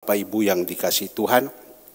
Bapak Ibu yang dikasihi Tuhan,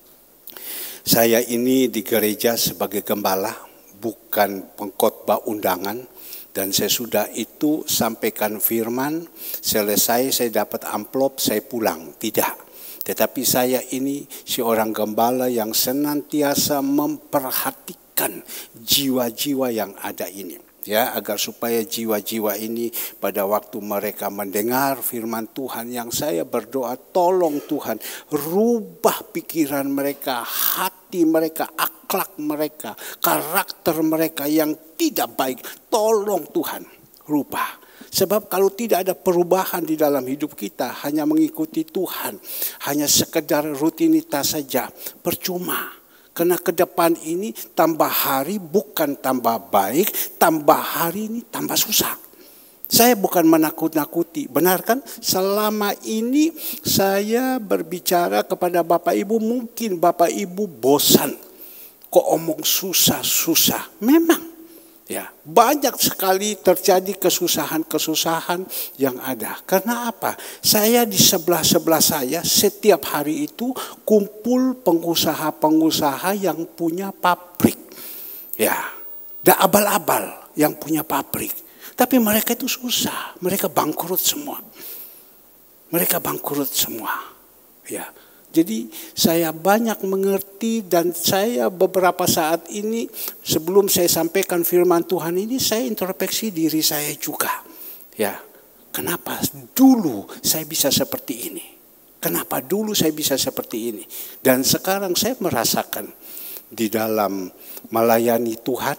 saya ini di gereja sebagai gembala, bukan pengkhotbah undangan. Dan saya sudah itu sampaikan firman, selesai saya dapat amplop, saya pulang. Tidak. Tetapi saya ini seorang gembala yang senantiasa memperhatikan jiwa-jiwa yang ada ini. Ya, agar supaya jiwa-jiwa ini pada waktu mereka mendengar firman Tuhan, yang saya berdoa, tolong Tuhan rubah pikiran mereka, hati mereka, akhlak mereka, karakter mereka yang tidak baik. Tolong Tuhan rubah. Sebab kalau tidak ada perubahan di dalam hidup kita, hanya mengikuti Tuhan, hanya sekedar rutinitas saja, percuma. Karena ke depan ini tambah hari bukan tambah baik, tambah hari ini tambah susah. Saya bukan menakut-nakuti, benar kan? Selama ini saya berbicara kepada Bapak Ibu, mungkin Bapak Ibu bosan. Kok omong susah-susah? Memang. Ya, banyak sekali terjadi kesusahan-kesusahan yang ada. Karena apa? Saya di sebelah-sebelah saya setiap hari itu kumpul pengusaha-pengusaha yang punya pabrik. Ya, dan abal-abal yang punya pabrik. Tapi mereka itu susah, mereka bangkrut semua. Mereka bangkrut semua. Ya. Jadi saya banyak mengerti, dan saya beberapa saat ini sebelum saya sampaikan firman Tuhan ini, saya introspeksi diri saya juga. Ya, kenapa dulu saya bisa seperti ini? Kenapa dulu saya bisa seperti ini? Dan sekarang saya merasakan di dalam melayani Tuhan,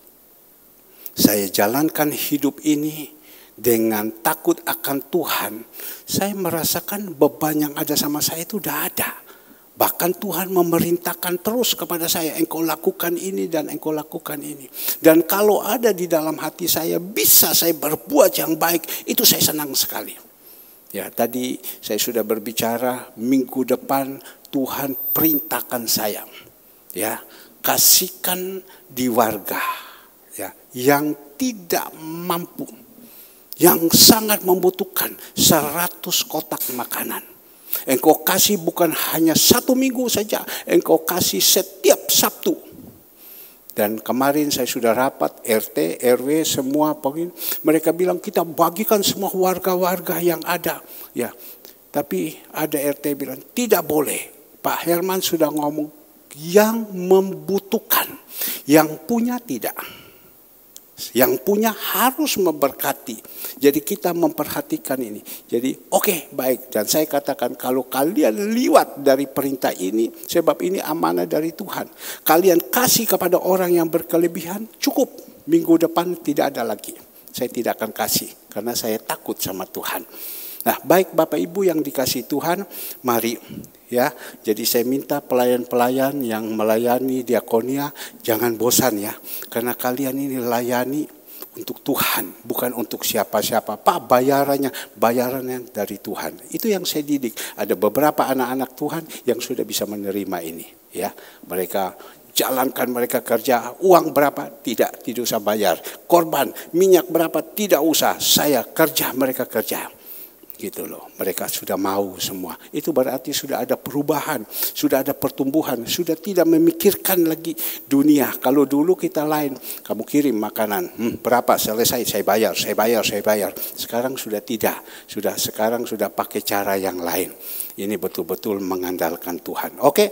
saya jalankan hidup ini dengan takut akan Tuhan. Saya merasakan beban yang ada sama saya itu udah ada. Bahkan Tuhan memerintahkan terus kepada saya, engkau lakukan ini dan engkau lakukan ini. Dan kalau ada di dalam hati saya, bisa saya berbuat yang baik, itu saya senang sekali. Ya, tadi saya sudah berbicara, minggu depan Tuhan perintahkan saya, ya, kasihkan di warga, ya, yang tidak mampu, yang sangat membutuhkan 100 kotak makanan. Engkau kasih bukan hanya 1 minggu saja, engkau kasih setiap Sabtu. Dan kemarin saya sudah rapat RT, RW, semua mereka bilang kita bagikan semua warga-warga yang ada. Ya, tapi ada RT bilang tidak boleh. Pak Herman sudah ngomong yang membutuhkan, yang punya tidak. Yang punya harus memberkati. Jadi kita memperhatikan ini. Jadi oke, baik. Dan saya katakan kalau kalian liwat dari perintah ini, sebab ini amanah dari Tuhan. Kalian kasih kepada orang yang berkelebihan, cukup. Minggu depan tidak ada lagi. Saya tidak akan kasih karena saya takut sama Tuhan. Nah, baik Bapak Ibu yang dikasihi Tuhan, mari ya. Jadi saya minta pelayan-pelayan yang melayani diakonia jangan bosan ya. Karena kalian ini layani untuk Tuhan, bukan untuk siapa-siapa. Pak, bayarannya dari Tuhan. Itu yang saya didik. Ada beberapa anak-anak Tuhan yang sudah bisa menerima ini ya. Mereka jalankan, mereka kerja, uang berapa? Tidak usah bayar. Korban, minyak berapa? Tidak usah. Saya kerja, mereka kerja. Gitu loh, mereka sudah mau semua. Itu berarti sudah ada perubahan, sudah ada pertumbuhan, sudah tidak memikirkan lagi dunia. Kalau dulu kita lain, kamu kirim makanan, berapa, selesai, saya bayar. Sekarang sudah tidak, sekarang sudah pakai cara yang lain. Ini betul-betul mengandalkan Tuhan. Oke,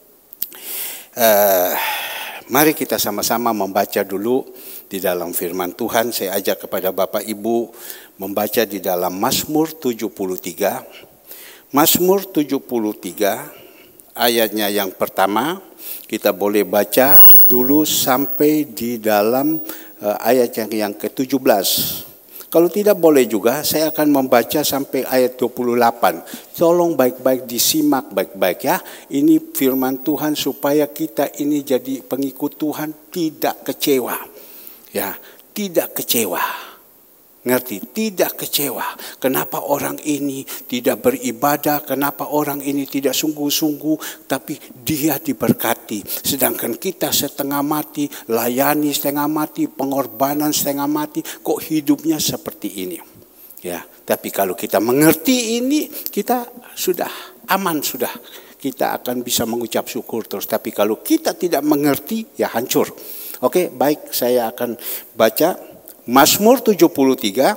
mari kita sama-sama membaca dulu di dalam firman Tuhan. Saya ajak kepada Bapak Ibu membaca di dalam Mazmur 73. Mazmur 73 ayatnya yang pertama. Kita boleh baca dulu sampai di dalam ayat yang ke-17. Kalau tidak boleh juga, saya akan membaca sampai ayat 28. Tolong baik-baik disimak baik-baik ya. Ini firman Tuhan supaya kita ini jadi pengikut Tuhan tidak kecewa. Ya, tidak kecewa. Ngerti? Tidak kecewa. Kenapa orang ini tidak beribadah? Kenapa orang ini tidak sungguh-sungguh? Tapi dia diberkati. Sedangkan kita setengah mati, layani setengah mati, pengorbanan setengah mati. Kok hidupnya seperti ini? Ya, tapi kalau kita mengerti ini, kita sudah aman sudah. Kita akan bisa mengucap syukur terus. Tapi kalau kita tidak mengerti, ya hancur. Oke, baik, saya akan baca Mazmur 73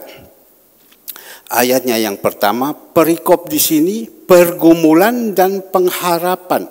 ayatnya yang pertama. Perikop di sini pergumulan dan pengharapan.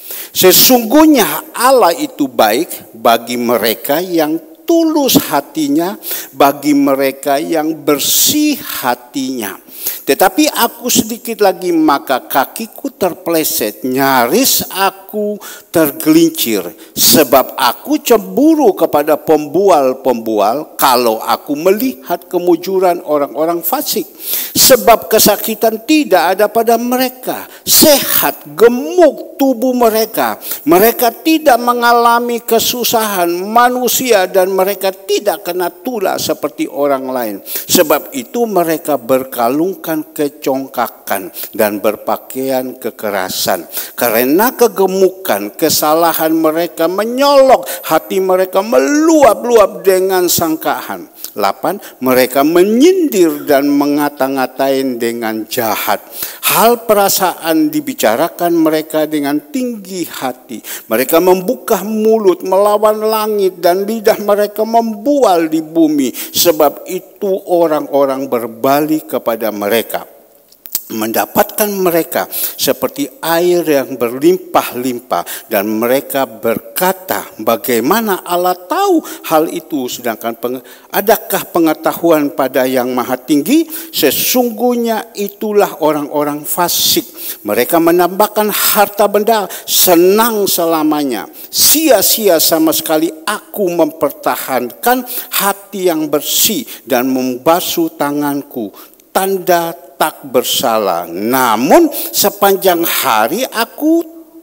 Sesungguhnya Allah itu baik bagi mereka yang tulus hatinya, bagi mereka yang bersih hatinya. Tetapi aku sedikit lagi maka kakiku terpeleset, nyaris aku tergelincir. Sebab aku cemburu kepada pembual-pembual kalau aku melihat kemujuran orang-orang fasik. Sebab kesakitan tidak ada pada mereka, sehat, gemuk tubuh mereka. Mereka tidak mengalami kesusahan manusia dan mereka tidak kena tulah seperti orang lain. Sebab itu mereka berkalungkan kecongkakan dan berpakaian kekerasan. Karena kegemukan, kesalahan mereka menyolok, hati mereka meluap-luap dengan sangkaan. 8. Mereka menyindir dan mengata-ngatain dengan jahat. Hal perasaan dibicarakan mereka dengan tinggi hati. Mereka membuka mulut melawan langit dan lidah mereka membual di bumi. Sebab itu orang-orang berbalik kepada mereka. Mendapatkan mereka seperti air yang berlimpah-limpah, dan mereka berkata, bagaimana Allah tahu hal itu, sedangkan adakah pengetahuan pada yang maha tinggi? Sesungguhnya itulah orang-orang fasik. Mereka menambahkan harta benda, senang selamanya. Sia-sia sama sekali aku mempertahankan hati yang bersih dan membasuh tanganku, tanda tak bersalah. Namun sepanjang hari aku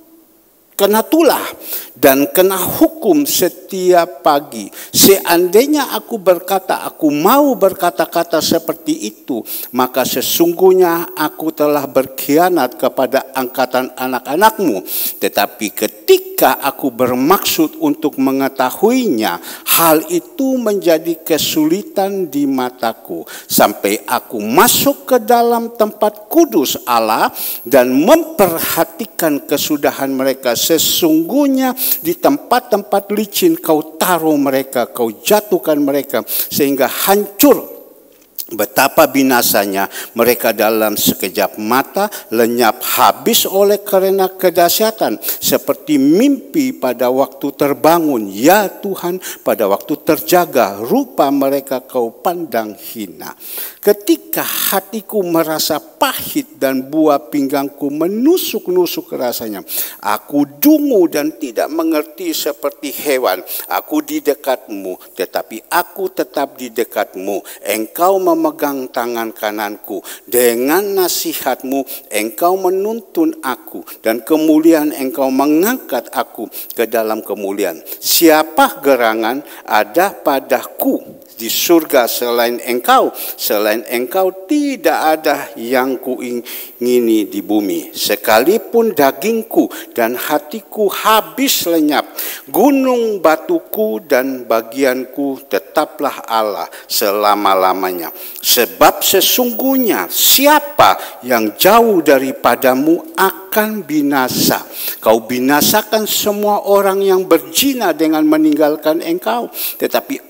kena tulah dan kena hukum setiap pagi. Seandainya aku berkata, aku mau berkata-kata seperti itu, maka sesungguhnya aku telah berkhianat kepada angkatan anak-anakmu. Tetapi ketika aku bermaksud untuk mengetahuinya, hal itu menjadi kesulitan di mataku. Sampai aku masuk ke dalam tempat kudus Allah dan memperhatikan kesudahan mereka. Sesungguhnya di tempat-tempat licin kau taruh mereka, kau jatuhkan mereka sehingga hancur. Betapa binasanya mereka dalam sekejap mata, lenyap habis oleh karena kedahsyatan. Seperti mimpi pada waktu terbangun, ya Tuhan, pada waktu terjaga, rupa mereka kau pandang hina. Ketika hatiku merasa pahit dan buah pinggangku menusuk-nusuk rasanya, aku dungu dan tidak mengerti seperti hewan. Aku di dekatmu, tetapi aku tetap di dekatmu. Engkau memegang tangan kananku. Dengan nasihatmu engkau menuntun aku, dan kemuliaan engkau mengangkat aku ke dalam kemuliaan. Siapa gerangan ada padaku di surga selain engkau? Selain engkau tidak ada yang kuingini di bumi. Sekalipun dagingku dan hatiku habis lenyap, gunung batuku dan bagianku tetaplah Allah selama-lamanya. Sebab sesungguhnya siapa yang jauh daripadamu akan binasa. Kau binasakan semua orang yang berzina dengan meninggalkan engkau. Tetapi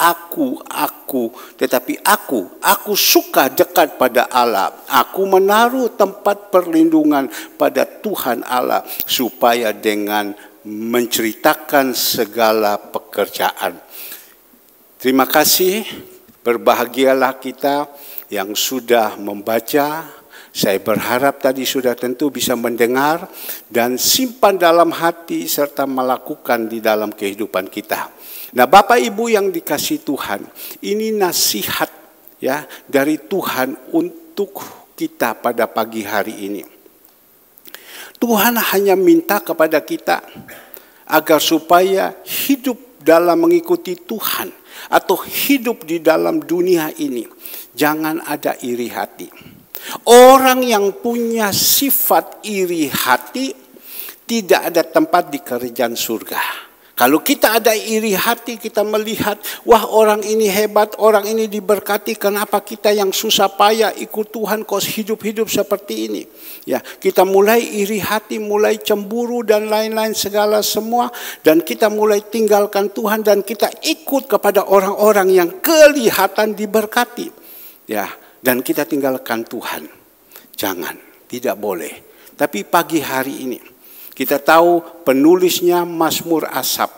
aku suka dekat pada Allah. Aku menaruh tempat perlindungan pada Tuhan Allah, supaya dengan menceritakan segala pekerjaan. Terima kasih, berbahagialah kita yang sudah membaca. Saya berharap tadi sudah tentu bisa mendengar dan simpan dalam hati serta melakukan di dalam kehidupan kita. Nah, Bapak Ibu yang dikasihi Tuhan, ini nasihat ya dari Tuhan untuk kita pada pagi hari ini. Tuhan hanya minta kepada kita agar supaya hidup dalam mengikuti Tuhan atau hidup di dalam dunia ini, jangan ada iri hati. Orang yang punya sifat iri hati tidak ada tempat di kerajaan surga. Kalau kita ada iri hati, kita melihat, wah orang ini hebat, orang ini diberkati, kenapa kita yang susah payah ikut Tuhan kok hidup-hidup seperti ini? Ya, kita mulai iri hati, mulai cemburu dan lain-lain segala semua, dan kita mulai tinggalkan Tuhan dan kita ikut kepada orang-orang yang kelihatan diberkati. Ya, dan kita tinggalkan Tuhan. Jangan, tidak boleh. Tapi pagi hari ini kita tahu penulisnya Mazmur Asaf.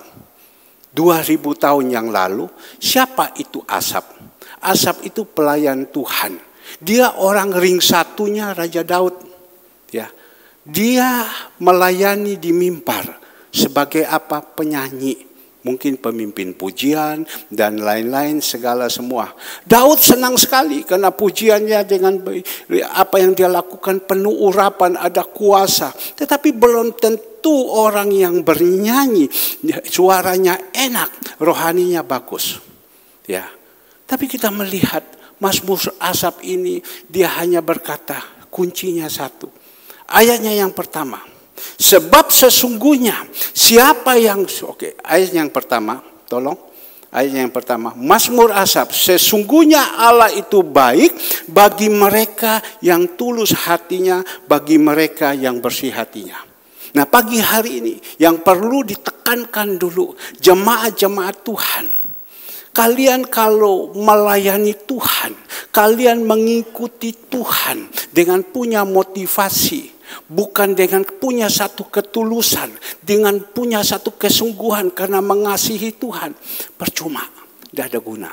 2000 tahun yang lalu, siapa itu Asaf? Asaf itu pelayan Tuhan. Dia orang ring satunya Raja Daud. Ya, dia melayani di mimbar sebagai apa? Penyanyi. Mungkin pemimpin pujian dan lain-lain segala semua. Daud senang sekali karena pujiannya dengan apa yang dia lakukan penuh urapan, ada kuasa. Tetapi belum tentu orang yang bernyanyi suaranya enak, rohaninya bagus. Ya. Tapi kita melihat Mazmur Asaf ini dia hanya berkata kuncinya satu. Ayatnya yang pertama. Sebab sesungguhnya siapa yang ayat yang pertama, tolong ayat yang pertama, Mazmur Asaf, sesungguhnya Allah itu baik bagi mereka yang tulus hatinya, bagi mereka yang bersih hatinya. Nah, pagi hari ini yang perlu ditekankan dulu jemaat-jemaat Tuhan. Kalian kalau melayani Tuhan, kalian mengikuti Tuhan dengan punya motivasi, bukan dengan punya satu ketulusan, dengan punya satu kesungguhan karena mengasihi Tuhan, percuma, tidak ada guna.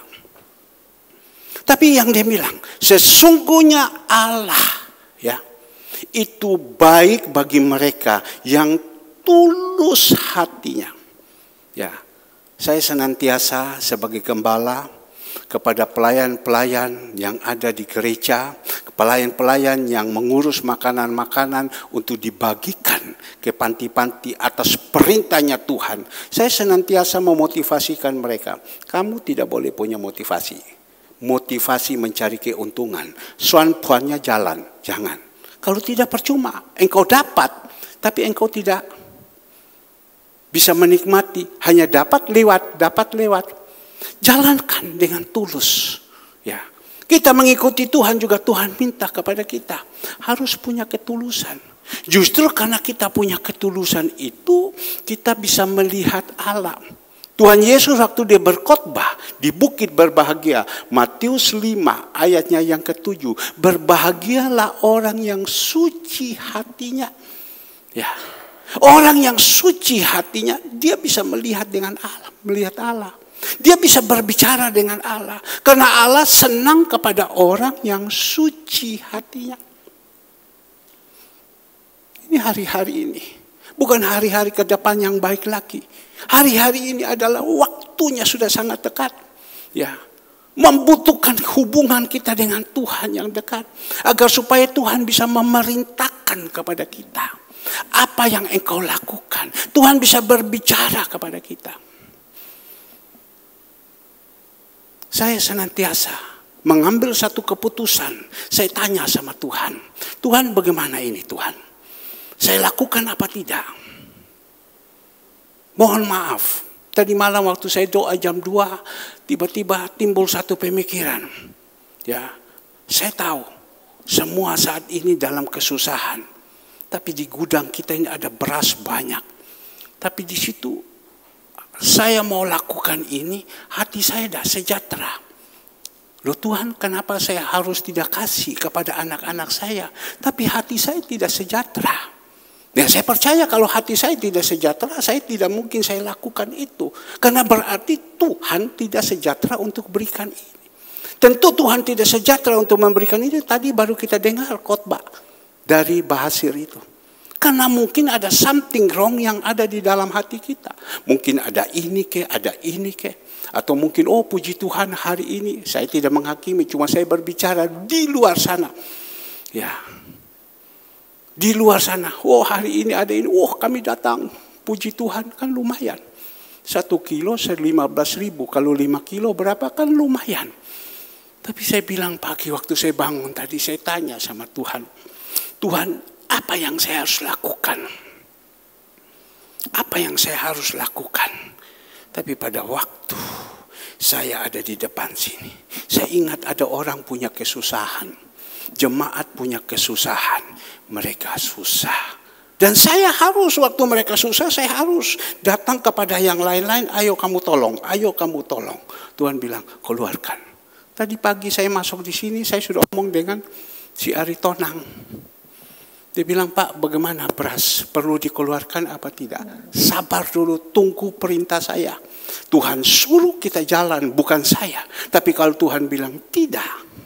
Tapi yang dia bilang, sesungguhnya Allah ya itu baik bagi mereka yang tulus hatinya. Ya. Saya senantiasa sebagai gembala kepada pelayan-pelayan yang ada di gereja, pelayan-pelayan yang mengurus makanan-makanan untuk dibagikan ke panti-panti atas perintahnya Tuhan. Saya senantiasa memotivasikan mereka. Kamu tidak boleh punya motivasi. Motivasi mencari keuntungan. Suan-puannya jalan, jangan. Kalau tidak percuma, engkau dapat, tapi engkau tidak bisa menikmati, hanya dapat lewat. Jalankan dengan tulus. Ya, kita mengikuti Tuhan juga Tuhan minta kepada kita harus punya ketulusan. Justru karena kita punya ketulusan itu, kita bisa melihat Allah. Tuhan Yesus waktu dia berkhotbah di bukit berbahagia, Matius 5 ayatnya yang ke-7, berbahagialah orang yang suci hatinya. Ya. Orang yang suci hatinya, dia bisa melihat dengan Allah, melihat Allah. Dia bisa berbicara dengan Allah. Karena Allah senang kepada orang yang suci hatinya. Ini hari-hari ini. Bukan hari-hari ke depan yang baik lagi. Hari-hari ini adalah waktunya sudah sangat dekat. Ya, membutuhkan hubungan kita dengan Tuhan yang dekat. Agar supaya Tuhan bisa memerintahkan kepada kita. Apa yang engkau lakukan, Tuhan bisa berbicara kepada kita. Saya senantiasa mengambil satu keputusan. Saya tanya sama Tuhan, Tuhan bagaimana ini Tuhan? Saya lakukan apa tidak? Mohon maaf, tadi malam waktu saya doa jam 2, tiba-tiba timbul satu pemikiran. Ya, saya tahu semua saat ini dalam kesusahan. Tapi di gudang kita ini ada beras banyak. Tapi di situ saya mau lakukan ini, hati saya dah sejahtera. Loh Tuhan, kenapa saya harus tidak kasih kepada anak-anak saya? Tapi hati saya tidak sejahtera. Ya, saya percaya kalau hati saya tidak sejahtera, saya tidak mungkin saya lakukan itu. Karena berarti Tuhan tidak sejahtera untuk berikan ini. Tentu Tuhan tidak sejahtera untuk memberikan ini. Tadi baru kita dengar khotbah dari Bahasir itu. Karena mungkin ada something wrong yang ada di dalam hati kita. Mungkin ada ini ke, ada ini ke. Atau mungkin, oh puji Tuhan hari ini. Saya tidak menghakimi, cuma saya berbicara di luar sana. Ya, di luar sana. Oh hari ini ada ini, oh kami datang. Puji Tuhan kan lumayan. 1 kilo 15.000. Kalau 5 kilo berapa kan lumayan. Tapi saya bilang pagi waktu saya bangun tadi, saya tanya sama Tuhan. Tuhan, apa yang saya harus lakukan? Apa yang saya harus lakukan? Tapi pada waktu saya ada di depan sini, saya ingat ada orang punya kesusahan. Jemaat punya kesusahan. Mereka susah. Dan saya harus, waktu mereka susah, saya harus datang kepada yang lain-lain. Ayo kamu tolong, ayo kamu tolong. Tuhan bilang, keluarkan. Tadi pagi saya masuk di sini, saya sudah omong dengan si Ari Tonang. Dia bilang, Pak, bagaimana beras? Perlu dikeluarkan apa tidak? Sabar dulu, tunggu perintah saya. Tuhan suruh kita jalan, bukan saya. Tapi kalau Tuhan bilang tidak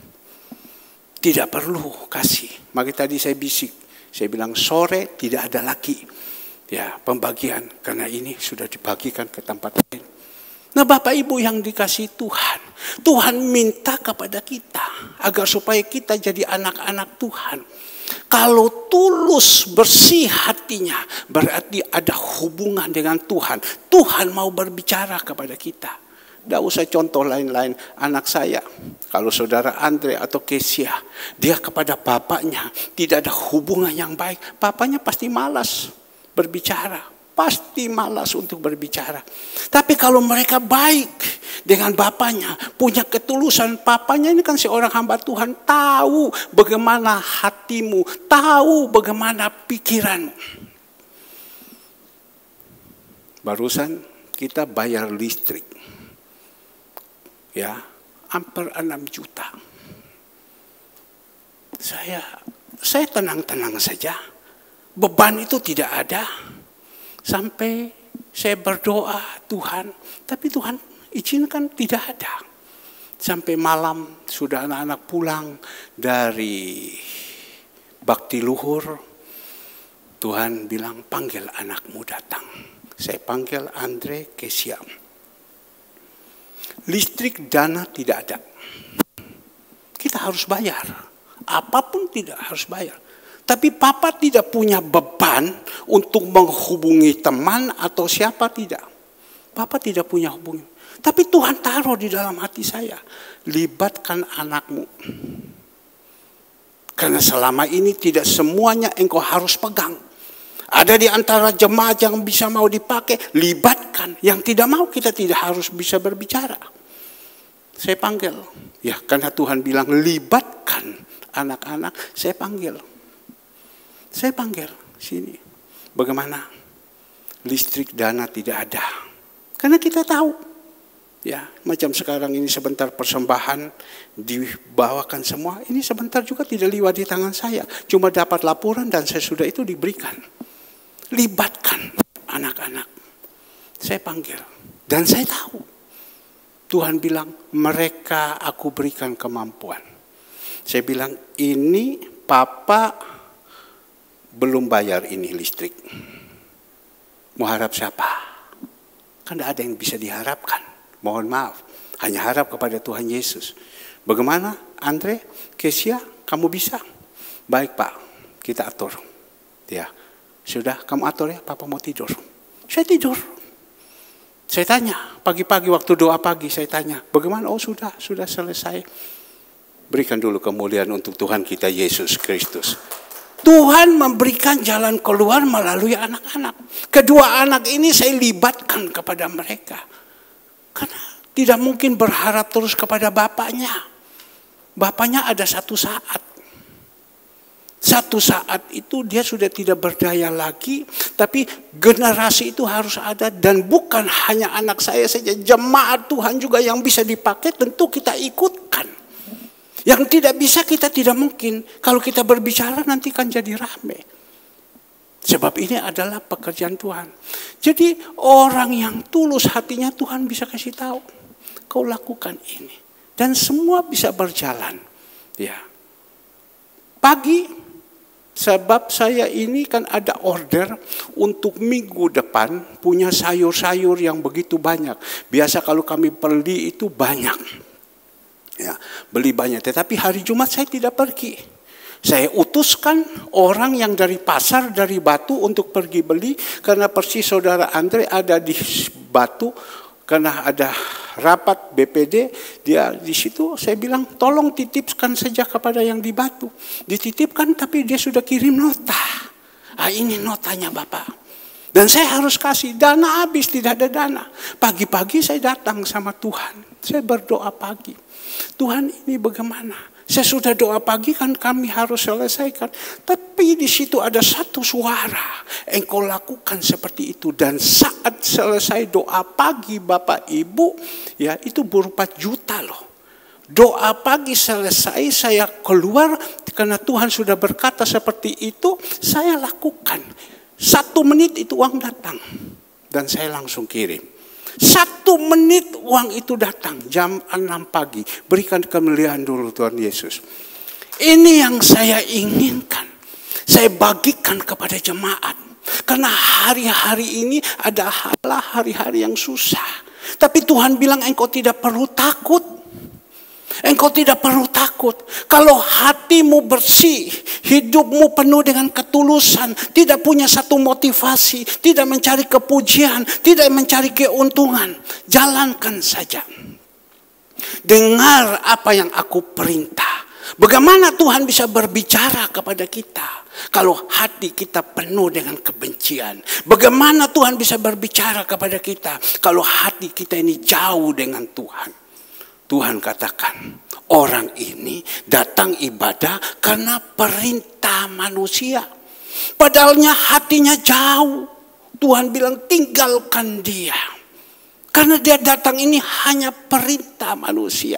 perlu kasih. Maka tadi saya bisik. Saya bilang sore tidak ada lagi ya pembagian. Karena ini sudah dibagikan ke tempat lain. Nah Bapak Ibu yang dikasih Tuhan. Tuhan minta kepada kita. Agar supaya kita jadi anak-anak Tuhan. Kalau tulus bersih hatinya, berarti ada hubungan dengan Tuhan. Tuhan mau berbicara kepada kita. Tidak usah contoh lain-lain. Anak saya, kalau saudara Andre atau Kesia, dia kepada bapaknya tidak ada hubungan yang baik. Bapaknya pasti malas berbicara. Pasti malas untuk berbicara. Tapi kalau mereka baik dengan bapaknya, punya ketulusan, papanya ini kan seorang hamba Tuhan, tahu bagaimana hatimu, tahu bagaimana pikiranmu. Barusan kita bayar listrik. Ya, hampir 6 juta. Saya tenang-tenang saja. Beban itu tidak ada. Sampai saya berdoa Tuhan, tapi Tuhan izinkan tidak ada. Sampai malam sudah anak-anak pulang dari bakti luhur, Tuhan bilang panggil anakmu datang. Saya panggil Andre, Kesia. Listrik dana tidak ada. Kita harus bayar. Apapun tidak harus bayar. Tapi Papa tidak punya beban untuk menghubungi teman atau siapa, tidak. Papa tidak punya hubungan. Tapi Tuhan taruh di dalam hati saya. Libatkan anakmu. Karena selama ini tidak semuanya engkau harus pegang. Ada di antara jemaat yang bisa mau dipakai, libatkan. Yang tidak mau kita tidak harus bisa berbicara. Saya panggil. Ya, karena Tuhan bilang libatkan anak-anak, saya panggil. Saya panggil sini. Bagaimana? Listrik dana tidak ada. Karena kita tahu. Ya, macam sekarang ini sebentar persembahan dibawakan semua. Ini sebentar juga tidak lewat di tangan saya. Cuma dapat laporan dan saya sudah itu diberikan. Libatkan anak-anak. Saya panggil. Dan saya tahu. Tuhan bilang, mereka aku berikan kemampuan. Saya bilang, ini Papa belum bayar ini listrik. Mau harap siapa? Kan tidak ada yang bisa diharapkan. Mohon maaf. Hanya harap kepada Tuhan Yesus. Bagaimana Andre, Kesia, kamu bisa? Baik Pak, kita atur. Ya, sudah kamu atur ya, Papa mau tidur. Saya tidur. Saya tanya, pagi-pagi waktu doa pagi saya tanya, bagaimana? Oh sudah selesai. Berikan dulu kemuliaan untuk Tuhan kita Yesus Kristus. Tuhan memberikan jalan keluar melalui anak-anak. Kedua anak ini saya libatkan kepada mereka. Karena tidak mungkin berharap terus kepada bapaknya. Bapaknya ada satu saat. Satu saat itu dia sudah tidak berdaya lagi. Tapi generasi itu harus ada. Dan bukan hanya anak saya saja. Jemaat Tuhan juga yang bisa dipakai tentu kita ikutkan. Yang tidak bisa kita tidak mungkin. Kalau kita berbicara nanti kan jadi rame. Sebab ini adalah pekerjaan Tuhan. Jadi orang yang tulus hatinya Tuhan bisa kasih tahu. Kau lakukan ini. Dan semua bisa berjalan. Ya. Pagi, sebab saya ini kan ada order untuk minggu depan punya sayur-sayur yang begitu banyak. Biasa kalau kami beli itu banyak. Ya, beli banyak, tetapi hari Jumat saya tidak pergi. Saya utuskan orang yang dari pasar, dari Batu untuk pergi beli. Karena persis saudara Andre ada di Batu. Karena ada rapat BPD, dia di situ. Saya bilang tolong titipkan saja kepada yang di Batu. Dititipkan tapi dia sudah kirim nota. Ini notanya Bapak. Dan saya harus kasih, dana habis, tidak ada dana. Pagi-pagi saya datang sama Tuhan. Saya berdoa pagi. Tuhan, ini bagaimana? Saya sudah doa pagi, kan kami harus selesaikan. Tapi di situ ada satu suara. Engkau lakukan seperti itu. Dan saat selesai doa pagi Bapak Ibu, ya itu berupa juta loh. Doa pagi selesai, saya keluar karena Tuhan sudah berkata seperti itu, saya lakukan. 1 menit itu uang datang dan saya langsung kirim. 1 menit uang itu datang jam 6 pagi. Berikan kemuliaan dulu Tuhan Yesus. Ini yang saya inginkan. Saya bagikan kepada jemaat. Karena hari-hari ini adalah hari-hari yang susah. Tapi Tuhan bilang engkau tidak perlu takut. Engkau tidak perlu takut. Kalau hatimu bersih, hidupmu penuh dengan ketulusan, tidak punya satu motivasi, tidak mencari kepujian, tidak mencari keuntungan, jalankan saja. Dengar apa yang aku perintah. Bagaimana Tuhan bisa berbicara kepada kita kalau hati kita penuh dengan kebencian? Bagaimana Tuhan bisa berbicara kepada kita kalau hati kita ini jauh dengan Tuhan? Tuhan katakan, orang ini datang ibadah karena perintah manusia. Padahalnya hatinya jauh. Tuhan bilang tinggalkan dia. Karena dia datang ini hanya perintah manusia.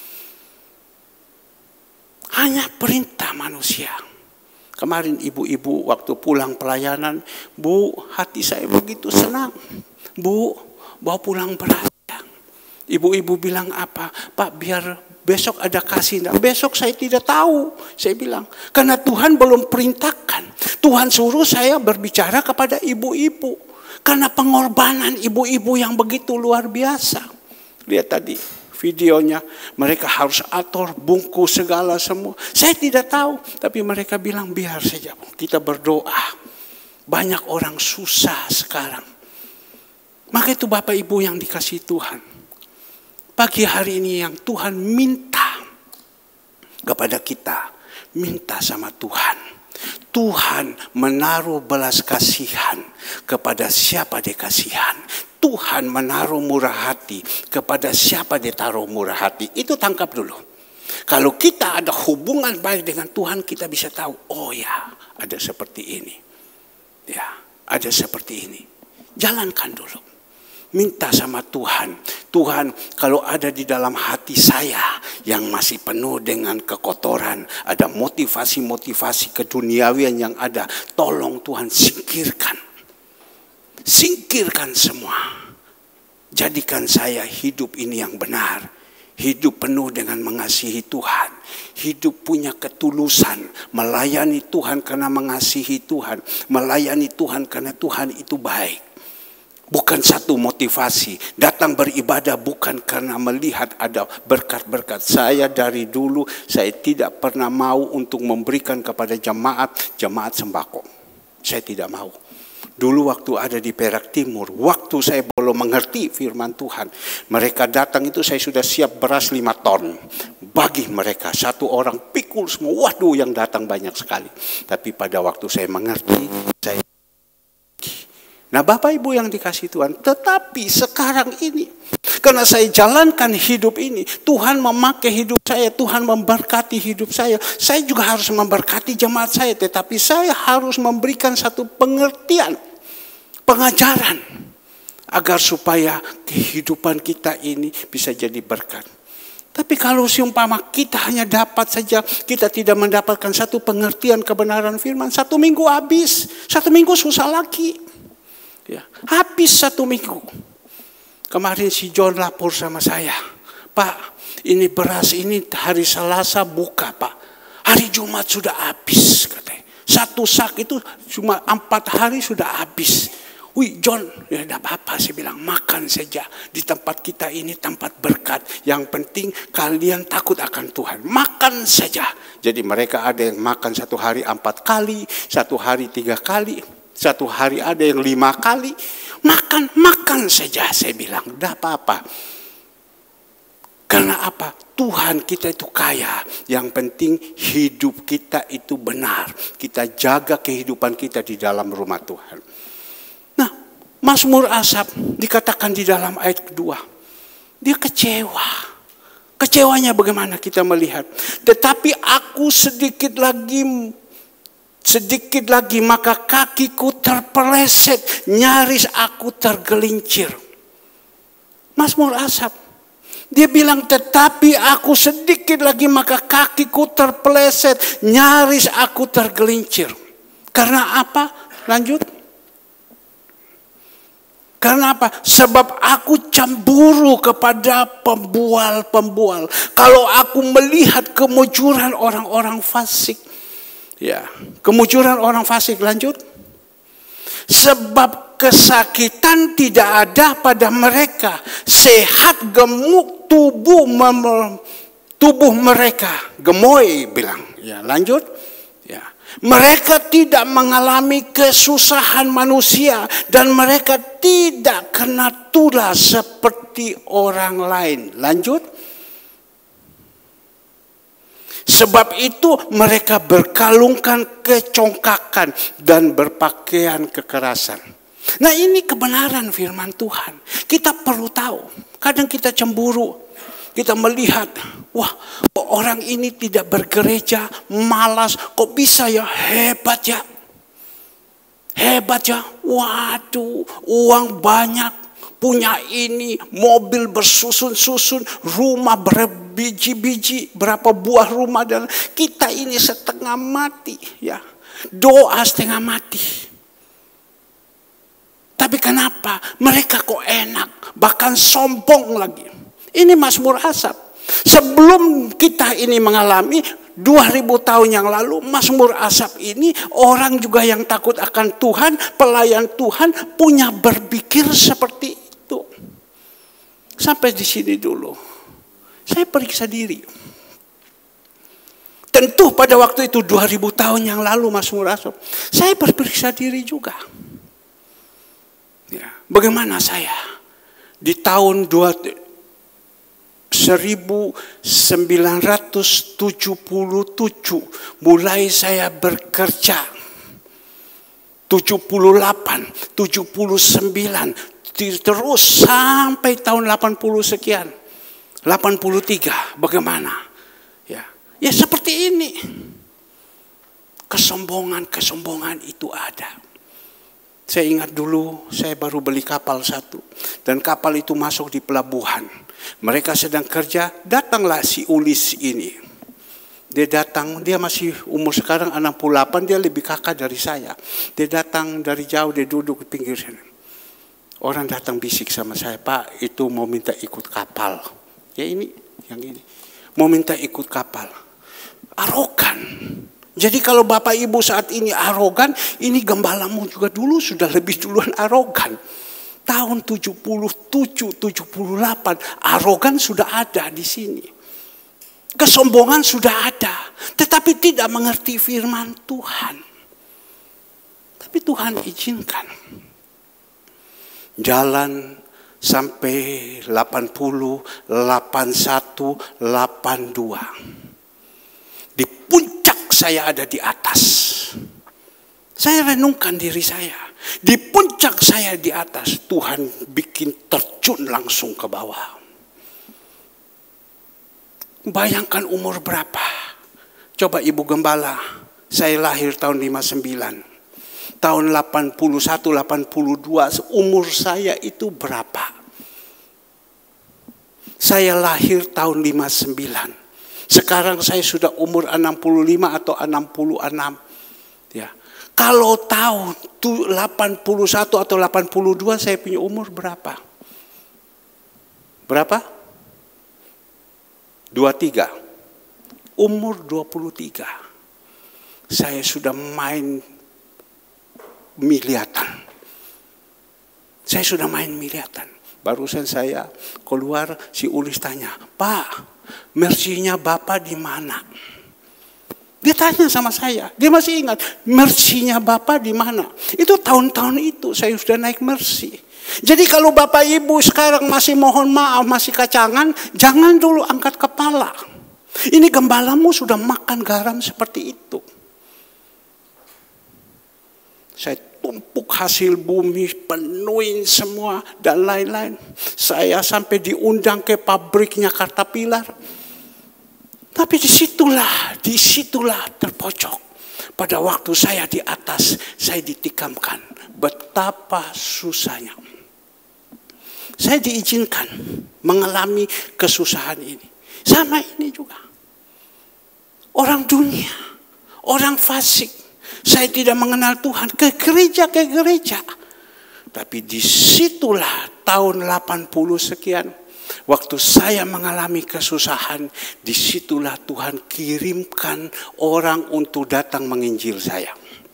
Hanya perintah manusia. Kemarin ibu-ibu waktu pulang pelayanan, Bu, hati saya begitu senang. Bu, bawa pulang beras. Ibu-ibu bilang apa? Pak, biar besok ada kasih. Nah, besok saya tidak tahu. Saya bilang, karena Tuhan belum perintahkan. Tuhan suruh saya berbicara kepada ibu-ibu. Karena pengorbanan ibu-ibu yang begitu luar biasa. Lihat tadi videonya. Mereka harus atur, bungkus segala semua. Saya tidak tahu. Tapi mereka bilang, biar saja. Kita berdoa. Banyak orang susah sekarang. Maka itu Bapak Ibu yang dikasih Tuhan. Pagi hari ini yang Tuhan minta kepada kita, minta sama Tuhan. Tuhan menaruh belas kasihan kepada siapa dia kasihan. Tuhan menaruh murah hati kepada siapa dia taruh murah hati. Itu tangkap dulu. Kalau kita ada hubungan baik dengan Tuhan, kita bisa tahu, oh ya, ada seperti ini. Ya, ada seperti ini. Jalankan dulu. Minta sama Tuhan. Tuhan, kalau ada di dalam hati saya yang masih penuh dengan kekotoran, ada motivasi-motivasi keduniawian yang ada, tolong Tuhan singkirkan. Singkirkan semua. Jadikan saya hidup ini yang benar. Hidup penuh dengan mengasihi Tuhan. Hidup punya ketulusan. Melayani Tuhan karena mengasihi Tuhan. Melayani Tuhan karena Tuhan itu baik. Bukan satu motivasi. Datang beribadah bukan karena melihat ada berkat-berkat. Saya dari dulu, saya tidak pernah mau untuk memberikan kepada jemaat sembako. Saya tidak mau. Dulu waktu ada di Perak Timur, waktu saya belum mengerti firman Tuhan. Mereka datang itu saya sudah siap beras 5 ton. Bagi mereka, satu orang pikul semua. Waduh, yang datang banyak sekali. Tapi pada waktu saya mengerti, saya... Nah Bapak Ibu yang dikasih Tuhan, tetapi sekarang ini, karena saya jalankan hidup ini, Tuhan memakai hidup saya, Tuhan memberkati hidup saya juga harus memberkati jemaat saya, tetapi saya harus memberikan satu pengertian, pengajaran, agar supaya kehidupan kita ini bisa jadi berkat. Tapi kalau seumpama kita hanya dapat saja, kita tidak mendapatkan satu pengertian kebenaran firman, 1 minggu habis, 1 minggu susah lagi. Ya, habis 1 minggu. Kemarin si John lapor sama saya, Pak, ini beras ini hari Selasa buka Pak, hari Jumat sudah habis katanya. 1 sak itu cuma 4 hari sudah habis. Wih John, ya tidak apa-apa, saya bilang makan saja. Di tempat kita ini tempat berkat. Yang penting kalian takut akan Tuhan. Makan saja. Jadi mereka ada yang makan 1 hari 4 kali, 1 hari 3 kali. 1 hari ada yang 5 kali. Makan saja, saya bilang. Tidak apa-apa. Karena apa? Tuhan kita itu kaya. Yang penting hidup kita itu benar. Kita jaga kehidupan kita di dalam rumah Tuhan. Nah, Mazmur Asaf dikatakan di dalam ayat kedua, dia kecewa. Kecewanya bagaimana kita melihat? Tetapi aku sedikit lagi maka kakiku terpeleset, nyaris aku tergelincir. Mazmur Asaf, dia bilang tetapi aku sedikit lagi maka kakiku terpeleset, nyaris aku tergelincir. Karena apa? Lanjut. Karena apa? Sebab aku cemburu kepada pembual-pembual. Kalau aku melihat kemujuran orang-orang fasik. Ya, kemujuran orang fasik, lanjut. Sebab kesakitan tidak ada pada mereka, sehat gemuk tubuh mereka. Gemoy bilang. Ya, lanjut. Ya. Mereka tidak mengalami kesusahan manusia dan mereka tidak kena tulah seperti orang lain. Lanjut. Sebab itu mereka berkalungkan kecongkakan dan berpakaian kekerasan. Nah, ini kebenaran firman Tuhan. Kita perlu tahu. Kadang kita cemburu. Kita melihat, wah, kok orang ini tidak bergereja, malas, kok bisa ya, hebat ya. Hebat ya, waduh, uang banyak, punya ini, mobil bersusun-susun, rumah berbiji-biji, berapa buah rumah, dan kita ini setengah mati, ya, doa setengah mati. Tapi kenapa mereka kok enak, bahkan sombong lagi? Ini Mazmur Asaf. Sebelum kita ini mengalami 2000 tahun yang lalu, Mazmur Asaf ini orang juga yang takut akan Tuhan, pelayan Tuhan, punya berpikir seperti itu. Sampai di sini dulu. Saya periksa diri. Tentu pada waktu itu 2000 tahun yang lalu Mazmur Asaf, saya periksa diri juga. Ya, bagaimana saya di tahun 1977 mulai saya bekerja, 78, 79, terus sampai tahun 80 sekian, 83, bagaimana? Ya seperti ini. Kesombongan itu ada. Saya ingat dulu saya baru beli kapal satu. Dan kapal itu masuk di pelabuhan. Mereka sedang kerja, datanglah si Ulis ini. Dia datang, dia masih umur sekarang 68, dia lebih kakak dari saya. Dia datang dari jauh, dia duduk di pinggir sana. Orang datang bisik sama saya, Pak, itu mau minta ikut kapal. Ya ini, yang ini. Mau minta ikut kapal. Arogan. Jadi kalau Bapak Ibu saat ini arogan, ini gembalamu juga dulu sudah lebih duluan arogan. Tahun 77, 78, arogan sudah ada di sini. Kesombongan sudah ada, tetapi tidak mengerti firman Tuhan. Tapi Tuhan izinkan. Jalan sampai 80, 81, 82. Di puncak saya ada di atas. Saya renungkan diri saya. Di puncak saya di atas, Tuhan bikin terjun langsung ke bawah. Bayangkan umur berapa. Coba Ibu Gembala, saya lahir tahun 59. Tahun 81, 82, umur saya itu berapa? Saya lahir tahun 59. Sekarang saya sudah umur 65 atau 66. Ya. Kalau tahun 81 atau 82 saya punya umur berapa? Berapa? 23. Umur 23. Saya sudah main miliatan. Saya sudah main miliatan. Barusan saya keluar, si Ulis tanya, Pak, mersinya Bapak di mana? Dia tanya sama saya, dia masih ingat, mersinya Bapak di mana? Itu tahun-tahun itu saya sudah naik mersi. Jadi kalau Bapak Ibu sekarang masih mohon maaf, masih kacangan, jangan dulu angkat kepala. Ini gembalamu sudah makan garam seperti itu. Saya tumpuk hasil bumi, penuhin semua dan lain-lain. Saya sampai diundang ke pabriknya Caterpillar. Tapi disitulah terpojok. Pada waktu saya di atas, saya ditikamkan. Betapa susahnya. Saya diizinkan mengalami kesusahan ini. Sama ini juga. Orang dunia, orang fasik. Saya tidak mengenal Tuhan, ke gereja. Tapi disitulah tahun 80 sekian. Waktu saya mengalami kesusahan, disitulah Tuhan kirimkan orang untuk datang menginjil saya.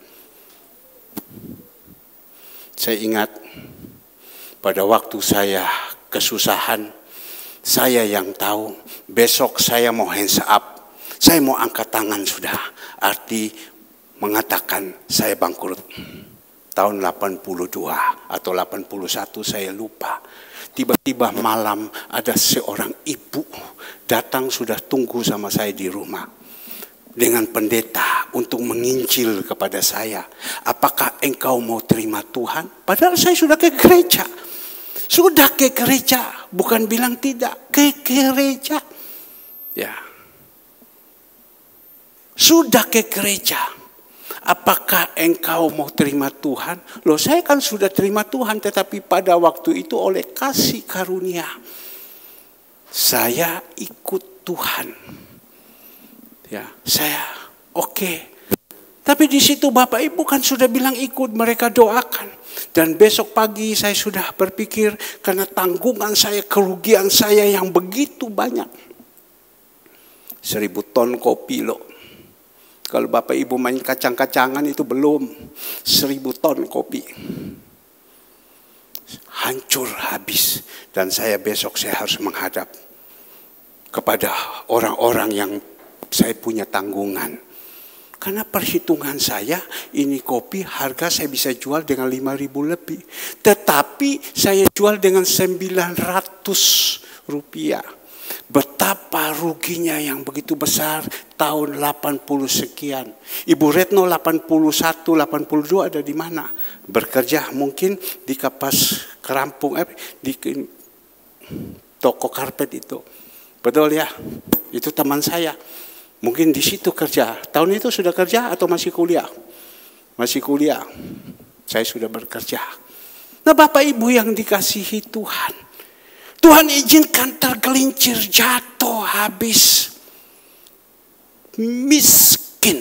Saya ingat pada waktu saya kesusahan, saya yang tahu besok saya mau hands up, saya mau angkat tangan sudah. Arti mengatakan saya bangkrut. Tahun 82 atau 81 saya lupa. Tiba-tiba malam ada seorang ibu datang sudah tunggu sama saya di rumah. Dengan pendeta untuk menginjil kepada saya. Apakah engkau mau terima Tuhan? Padahal saya sudah ke gereja. Sudah ke gereja. Bukan bilang tidak. Ke gereja. Ya. Sudah ke gereja. Apakah engkau mau terima Tuhan? Loh, saya kan sudah terima Tuhan, tetapi pada waktu itu oleh kasih karunia saya ikut Tuhan. Ya, saya oke. Tapi di situ Bapak Ibu kan sudah bilang ikut, mereka doakan. Dan besok pagi saya sudah berpikir karena tanggungan saya, kerugian saya yang begitu banyak. 1000 ton kopi loh. Kalau Bapak Ibu main kacang-kacangan itu belum. 1000 ton kopi. Hancur habis. Dan saya besok saya harus menghadap kepada orang-orang yang saya punya tanggungan. Karena perhitungan saya, ini kopi harga saya bisa jual dengan 5.000 lebih. Tetapi saya jual dengan 900 rupiah. Betapa ruginya yang begitu besar tahun 80 sekian. Ibu Retno 81, 82 ada di mana? Bekerja mungkin di Kapas Kerampung, di toko karpet itu. Betul ya? Itu teman saya. Mungkin di situ kerja. Tahun itu sudah kerja atau masih kuliah? Masih kuliah. Saya sudah bekerja. Nah, Bapak Ibu yang dikasihi Tuhan. Tuhan izinkan tergelincir, jatuh, habis. Miskin.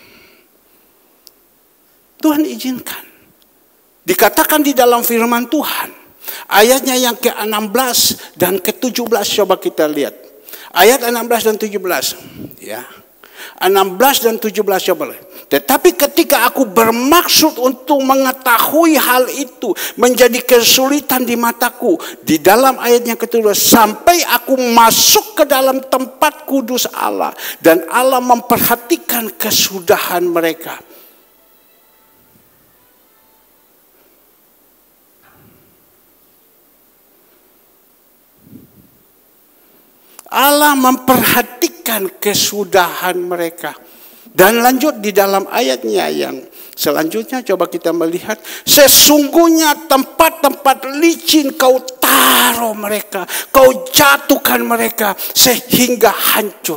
Tuhan izinkan. Dikatakan di dalam firman Tuhan. Ayatnya yang ke-16 dan ke-17 coba kita lihat. Ayat 16 dan 17. Ya. 16 dan 17 coba lihat. Tetapi ketika aku bermaksud untuk mengetahui hal itu menjadi kesulitan di mataku. Di dalam ayatnya kedua, sampai aku masuk ke dalam tempat kudus Allah. Dan Allah memperhatikan kesudahan mereka. Allah memperhatikan kesudahan mereka. Dan lanjut di dalam ayatnya yang selanjutnya coba kita melihat. Sesungguhnya tempat-tempat licin kau taruh mereka. Kau jatuhkan mereka sehingga hancur.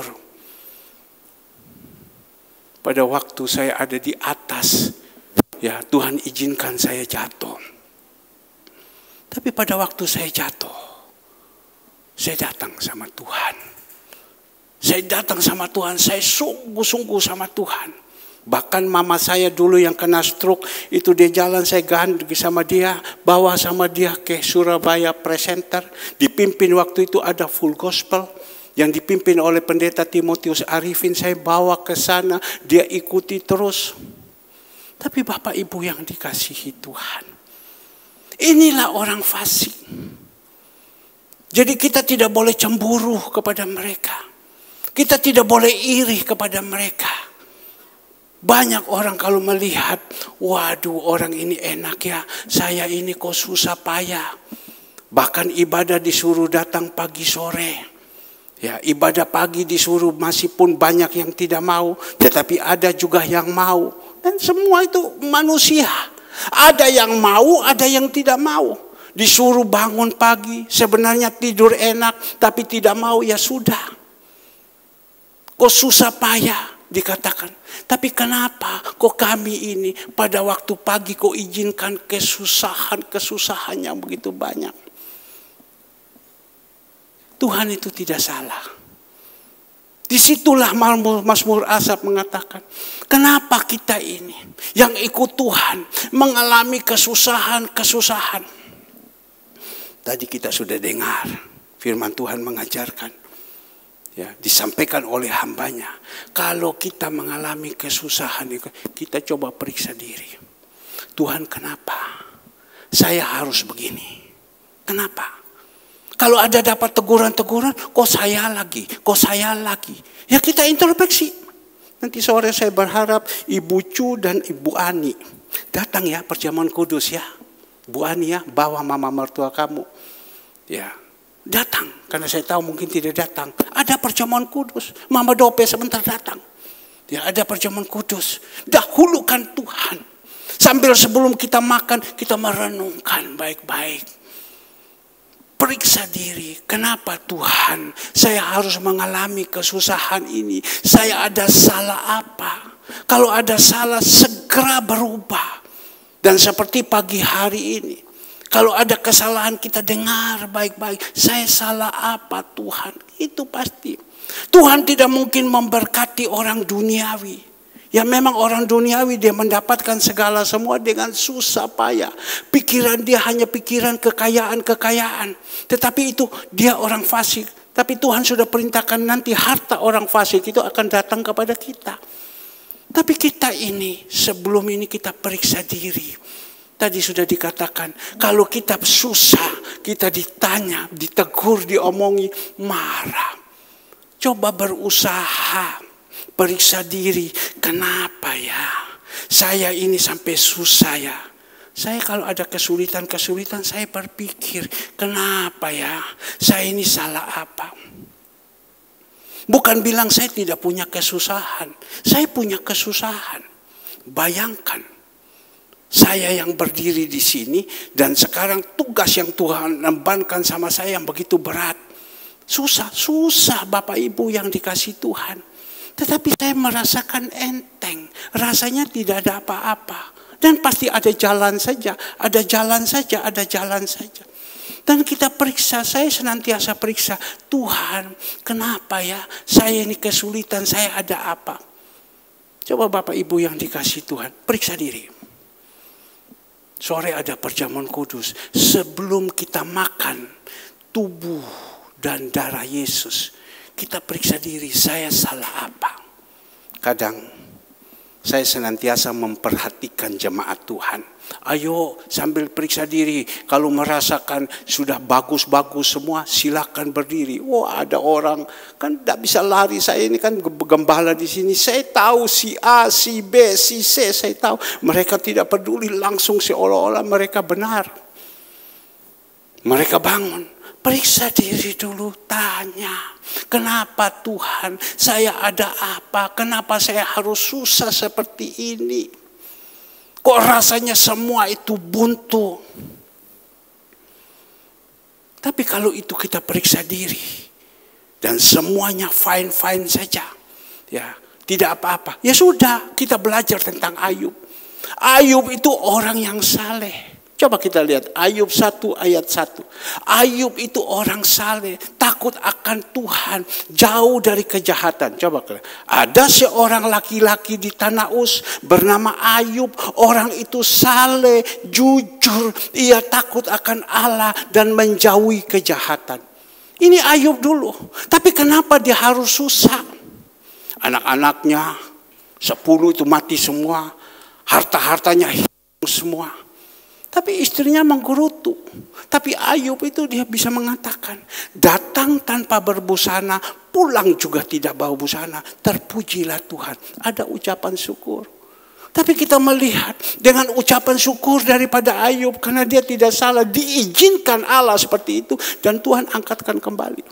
Pada waktu saya ada di atas, ya Tuhan izinkan saya jatuh. Tapi pada waktu saya jatuh, saya datang sama Tuhan. Saya datang sama Tuhan, saya sungguh-sungguh sama Tuhan. Bahkan mama saya dulu yang kena stroke, itu dia jalan, saya gandeng sama dia, bawa sama dia ke Surabaya Presenter. Dipimpin waktu itu ada Full Gospel, yang dipimpin oleh pendeta Timotius Arifin, saya bawa ke sana, dia ikuti terus. Tapi Bapak Ibu yang dikasihi Tuhan, inilah orang fasik. Jadi kita tidak boleh cemburu kepada mereka. Kita tidak boleh iri kepada mereka. Banyak orang kalau melihat, waduh orang ini enak ya, saya ini kok susah payah. Bahkan ibadah disuruh datang pagi sore. Ya, ibadah pagi disuruh masih pun banyak yang tidak mau, tetapi ada juga yang mau. Dan semua itu manusia. Ada yang mau, ada yang tidak mau. Disuruh bangun pagi, sebenarnya tidur enak, tapi tidak mau, ya sudah. Kok susah payah dikatakan. Tapi kenapa kok kami ini pada waktu pagi kok izinkan kesusahan yang begitu banyak. Tuhan itu tidak salah. Disitulah Mazmur Asaf mengatakan, kenapa kita ini yang ikut Tuhan mengalami kesusahan. Tadi kita sudah dengar firman Tuhan mengajarkan, ya, disampaikan oleh hambanya. Kalau kita mengalami kesusahan, kita coba periksa diri. Tuhan, kenapa saya harus begini? Kenapa? Kalau ada dapat teguran-teguran, kok saya lagi? Ya kita introspeksi. Nanti sore saya berharap Ibu Cu dan Ibu Ani datang ya perjamuan kudus ya. Bu Ani ya, bawa mama mertua kamu. Ya, datang. Karena saya tahu mungkin tidak datang. Ada perjamuan kudus. Mama Dope sebentar datang. Ya, ada perjamuan kudus. Dahulukan Tuhan. Sambil sebelum kita makan, kita merenungkan baik-baik. Periksa diri, kenapa Tuhan saya harus mengalami kesusahan ini? Saya ada salah apa? Kalau ada salah, segera berubah. Dan seperti pagi hari ini, kalau ada kesalahan kita dengar baik-baik. Saya salah apa Tuhan? Itu pasti. Tuhan tidak mungkin memberkati orang duniawi. Ya memang orang duniawi dia mendapatkan segala semua dengan susah payah. Pikiran dia hanya pikiran kekayaan. Tetapi itu dia orang fasik. Tapi Tuhan sudah perintahkan nanti harta orang fasik itu akan datang kepada kita. Tapi kita ini sebelum ini kita periksa diri. Tadi sudah dikatakan kalau kita susah, kita ditanya, ditegur, diomongi, marah. Coba berusaha. Periksa diri, kenapa ya saya ini sampai susah ya. Saya kalau ada kesulitan saya berpikir, kenapa ya saya ini salah apa. Bukan bilang saya tidak punya kesusahan, saya punya kesusahan. Bayangkan, saya yang berdiri di sini dan sekarang tugas yang Tuhan lembankan sama saya yang begitu berat. Susah Bapak Ibu yang dikasih Tuhan. Tetapi saya merasakan enteng. Rasanya tidak ada apa-apa. Dan pasti ada jalan saja. Dan kita periksa. Saya senantiasa periksa. Tuhan, kenapa ya saya ini kesulitan, saya ada apa? Coba Bapak Ibu yang dikasih Tuhan, periksa diri. Sore ada perjamuan kudus. Sebelum kita makan tubuh dan darah Yesus, kita periksa diri, saya salah apa? Kadang saya senantiasa memperhatikan jemaat Tuhan. Ayo sambil periksa diri. Kalau merasakan sudah bagus-bagus semua, silakan berdiri. Wah, ada orang kan tidak bisa lari. Saya ini kan gembala di sini. Saya tahu si A, si B, si C. Saya tahu mereka tidak peduli, langsung seolah-olah mereka benar. Mereka bangun. Periksa diri dulu, tanya, kenapa Tuhan saya ada apa? Kenapa saya harus susah seperti ini? Kok rasanya semua itu buntu? Tapi kalau itu kita periksa diri dan semuanya fine-fine saja, ya tidak apa-apa. Ya sudah, kita belajar tentang Ayub. Ayub itu orang yang saleh. Coba kita lihat Ayub 1 ayat 1. Ayub itu orang saleh, takut akan Tuhan, jauh dari kejahatan. Coba ada seorang laki-laki di tanah Uz bernama Ayub. Orang itu saleh, jujur, ia takut akan Allah dan menjauhi kejahatan. Ini Ayub dulu. Tapi kenapa dia harus susah? Anak-anaknya 10 itu mati semua, harta-hartanya hilang semua. Tapi istrinya menggerutu. Tapi Ayub itu dia bisa mengatakan, datang tanpa berbusana, pulang juga tidak bawa busana. Terpujilah Tuhan. Ada ucapan syukur. Tapi kita melihat dengan ucapan syukur daripada Ayub, karena dia tidak salah, diizinkan Allah seperti itu. Dan Tuhan angkatkan kembali.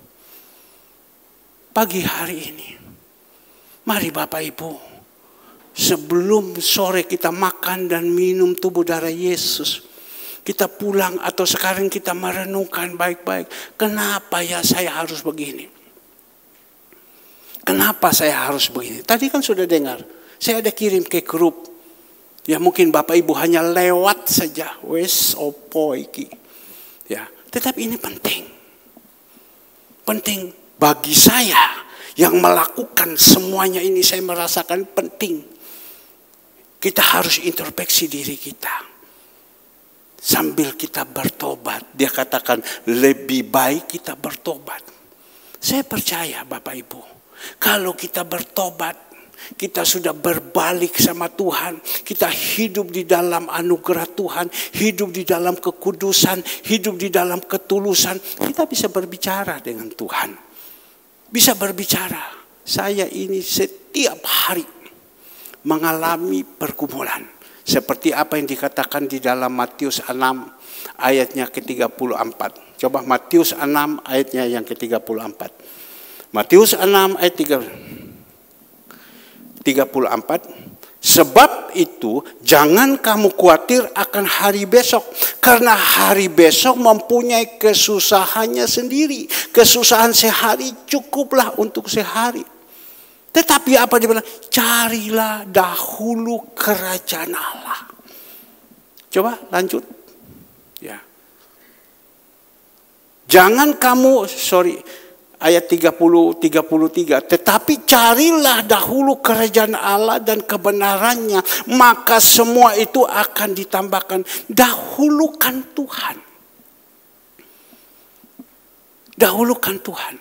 Pagi hari ini, mari Bapak Ibu, sebelum sore kita makan dan minum tubuh darah Yesus. Kita pulang atau sekarang kita merenungkan baik-baik. Kenapa ya saya harus begini? Kenapa saya harus begini? Tadi kan sudah dengar. Saya ada kirim ke grup. Ya mungkin Bapak Ibu hanya lewat saja. Wes opo iki. Ya, tetapi ini penting. Penting bagi saya yang melakukan semuanya ini, saya merasakan penting. Kita harus introspeksi diri kita. Sambil kita bertobat. Dia katakan lebih baik kita bertobat. Saya percaya Bapak Ibu. Kalau kita bertobat, kita sudah berbalik sama Tuhan. Kita hidup di dalam anugerah Tuhan. Hidup di dalam kekudusan. Hidup di dalam ketulusan. Kita bisa berbicara dengan Tuhan. Bisa berbicara. Saya ini setiap hari mengalami pergumulan. Seperti apa yang dikatakan di dalam Matius 6 ayatnya ke-34. Coba Matius 6 ayatnya yang ke-34. Matius 6 ayat 34. Sebab itu jangan kamu khawatir akan hari besok. Karena hari besok mempunyai kesusahannya sendiri. Kesusahan sehari cukuplah untuk sehari. Tetapi apa dia bilang? Carilah dahulu kerajaan Allah. Coba lanjut. Ya. Jangan kamu, ayat 33, tetapi carilah dahulu kerajaan Allah dan kebenarannya, maka semua itu akan ditambahkan. Dahulukan Tuhan. Dahulukan Tuhan.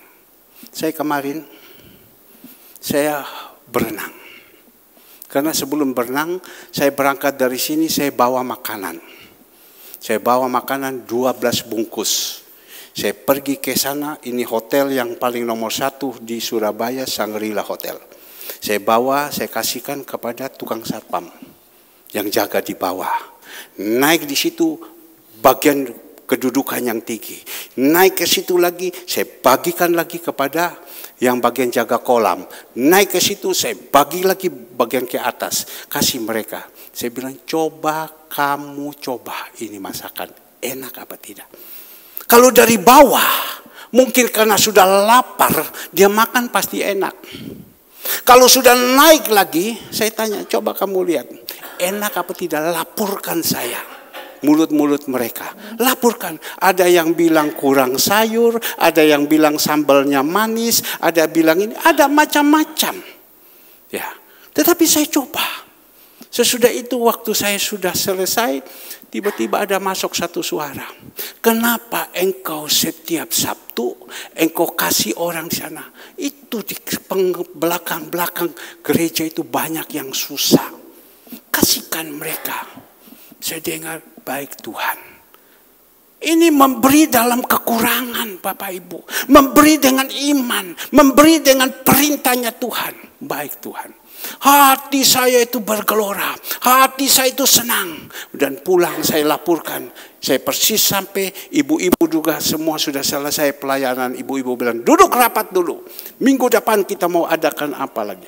Saya berenang. Karena sebelum berenang, saya berangkat dari sini, saya bawa makanan. Saya bawa makanan 12 bungkus. Saya pergi ke sana, ini hotel yang paling nomor 1 di Surabaya, Shangri-La Hotel. Saya bawa, saya kasihkan kepada tukang satpam yang jaga di bawah. Naik di situ bagian kedudukan yang tinggi. Naik ke situ lagi, saya bagikan lagi kepada yang bagian jaga kolam. Naik ke situ, saya bagi lagi bagian ke atas. Kasih mereka. Saya bilang, kamu coba ini masakan. Enak apa tidak? Kalau dari bawah, mungkin karena sudah lapar, dia makan pasti enak. Kalau sudah naik lagi, saya tanya, coba kamu lihat. Enak apa tidak? Laporkan saya. Mulut-mulut mereka. Laporkan. Ada yang bilang kurang sayur, ada yang bilang sambalnya manis, ada bilang ini, ada macam-macam. Ya. Tetapi saya coba. Sesudah itu waktu saya sudah selesai, tiba-tiba ada masuk satu suara. Kenapa engkau setiap Sabtu, engkau kasih orang di sana? Itu di belakang-belakang gereja itu banyak yang susah. Kasihkan mereka. Saya dengar, baik Tuhan. Ini memberi dalam kekurangan Bapak Ibu. Memberi dengan iman. Memberi dengan perintahnya Tuhan. Baik Tuhan. Hati saya itu bergelora. Hati saya itu senang. Dan pulang saya laporkan. Saya persis sampai ibu-ibu juga semua sudah selesai pelayanan. Ibu-ibu bilang, duduk rapat dulu. Minggu depan kita mau adakan apa lagi.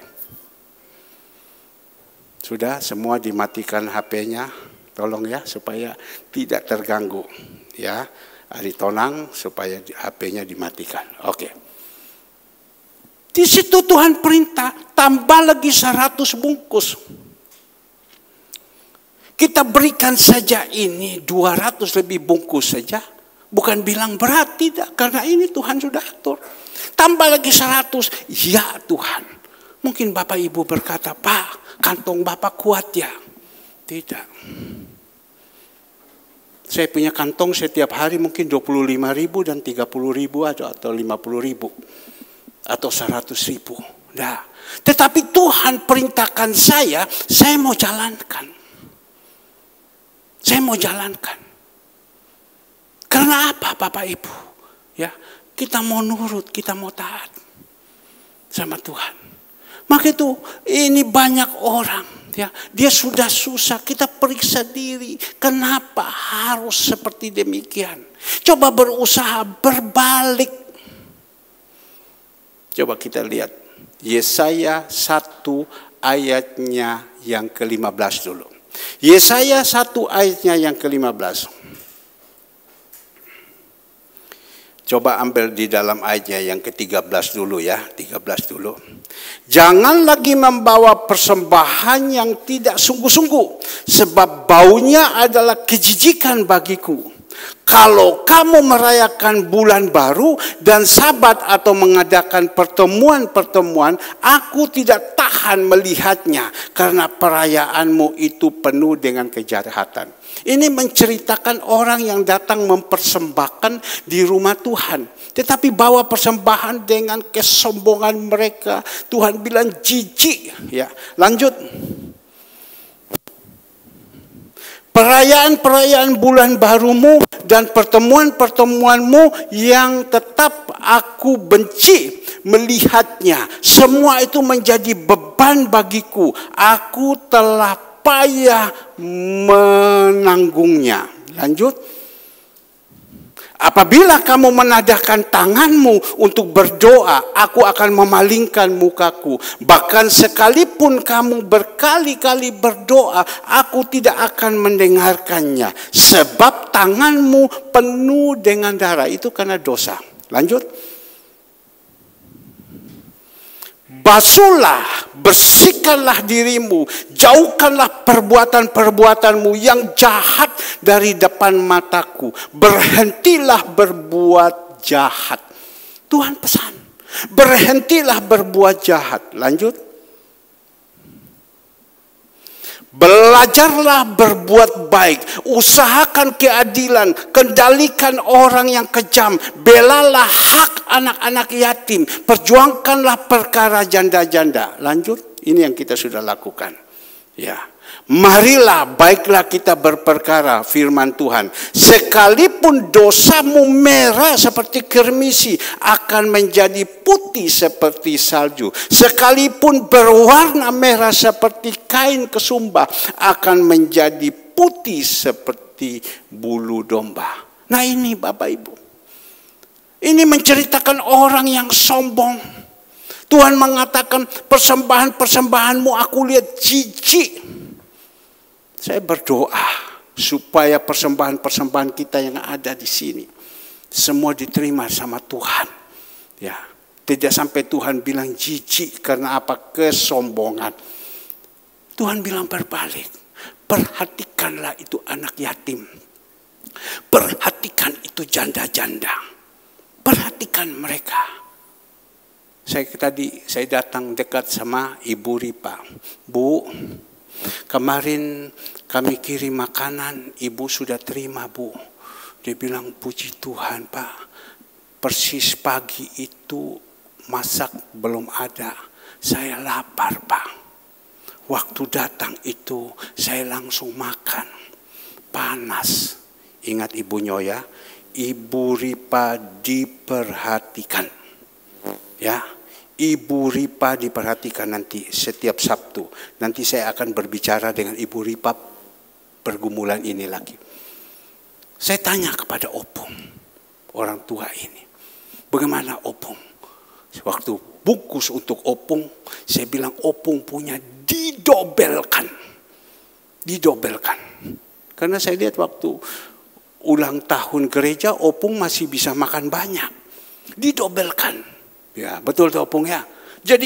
Sudah semua dimatikan HP-nya. Tolong ya supaya tidak terganggu. Ya, Ari Tonang supaya HP-nya dimatikan. Oke. Di situ Tuhan perintah tambah lagi 100 bungkus. Kita berikan saja ini 200 lebih bungkus saja. Bukan bilang berat, tidak. Karena ini Tuhan sudah atur. Tambah lagi 100. Ya Tuhan. Mungkin Bapak Ibu berkata, Pak, kantong Bapak kuat ya. Tidak. Saya punya kantong setiap hari mungkin 25.000 dan 30.000 atau 50.000 atau 100.000. Nah, tetapi Tuhan perintahkan saya mau jalankan. Saya mau jalankan. Karena apa Bapak Ibu? Ya, kita mau nurut, kita mau taat sama Tuhan. Maka itu ini banyak orang. Ya, dia sudah susah, kita periksa diri. Kenapa harus seperti demikian? Coba berusaha berbalik. Coba kita lihat Yesaya 1 ayatnya yang ke-15 dulu. Yesaya 1 ayatnya yang ke-15. Coba ambil di dalam ayatnya yang ke-13 dulu ya, 13 dulu. Jangan lagi membawa persembahan yang tidak sungguh-sungguh, sebab baunya adalah kejijikan bagiku. Kalau kamu merayakan bulan baru dan Sabat atau mengadakan pertemuan-pertemuan, aku tidak tahan melihatnya karena perayaanmu itu penuh dengan kejahatan. Ini menceritakan orang yang datang mempersembahkan di rumah Tuhan, tetapi bawa persembahan dengan kesombongan mereka. Tuhan bilang jijik. Ya, lanjut. Perayaan-perayaan bulan barumu dan pertemuan-pertemuanmu yang tetap aku benci melihatnya. Semua itu menjadi beban bagiku. Aku telah payah menanggungnya. Lanjut. Apabila kamu menadahkan tanganmu untuk berdoa, aku akan memalingkan mukaku. Bahkan sekalipun kamu berkali-kali berdoa, aku tidak akan mendengarkannya. Sebab tanganmu penuh dengan darah. Itu karena dosa. Lanjut. Basuhlah, bersihkanlah dirimu, jauhkanlah perbuatan-perbuatanmu yang jahat dari depan mataku. Berhentilah berbuat jahat. Tuhan pesan, berhentilah berbuat jahat. Lanjut. Belajarlah berbuat baik, usahakan keadilan, kendalikan orang yang kejam, belalah hak anak-anak yatim, perjuangkanlah perkara janda-janda. Lanjut, ini yang kita sudah lakukan. Ya, marilah baiklah kita berperkara, firman Tuhan. Sekalipun dosamu merah seperti kermisi, akan menjadi putih seperti salju. Sekalipun berwarna merah seperti kain kesumba, akan menjadi putih seperti bulu domba. Nah ini Bapak Ibu, ini menceritakan orang yang sombong. Tuhan mengatakan persembahan-persembahanmu aku lihat jijik. Saya berdoa supaya persembahan-persembahan kita yang ada di sini semua diterima sama Tuhan. Ya, tidak sampai Tuhan bilang jijik karena apa? Kesombongan. Tuhan bilang berbalik. Perhatikanlah itu anak yatim. Perhatikan itu janda-janda. Perhatikan mereka. Saya datang dekat sama Ibu Ripa. Bu, kemarin kami kirim makanan, Ibu sudah terima Bu. Dia bilang puji Tuhan Pak, persis pagi itu masak belum ada. Saya lapar Pak. Waktu datang itu saya langsung makan. Panas. Ingat Ibu Nyoya, Ibu Ripa diperhatikan. Ya, Ibu Ripa diperhatikan nanti setiap Sabtu. Nanti saya akan berbicara dengan Ibu Ripa pergumulan ini lagi. Saya tanya kepada Opung, orang tua ini. Bagaimana Opung? Waktu bungkus untuk Opung, saya bilang Opung punya didobelkan. Didobelkan. Karena saya lihat waktu ulang tahun gereja, Opung masih bisa makan banyak. Didobelkan. Ya, betul tuh Opung ya. Jadi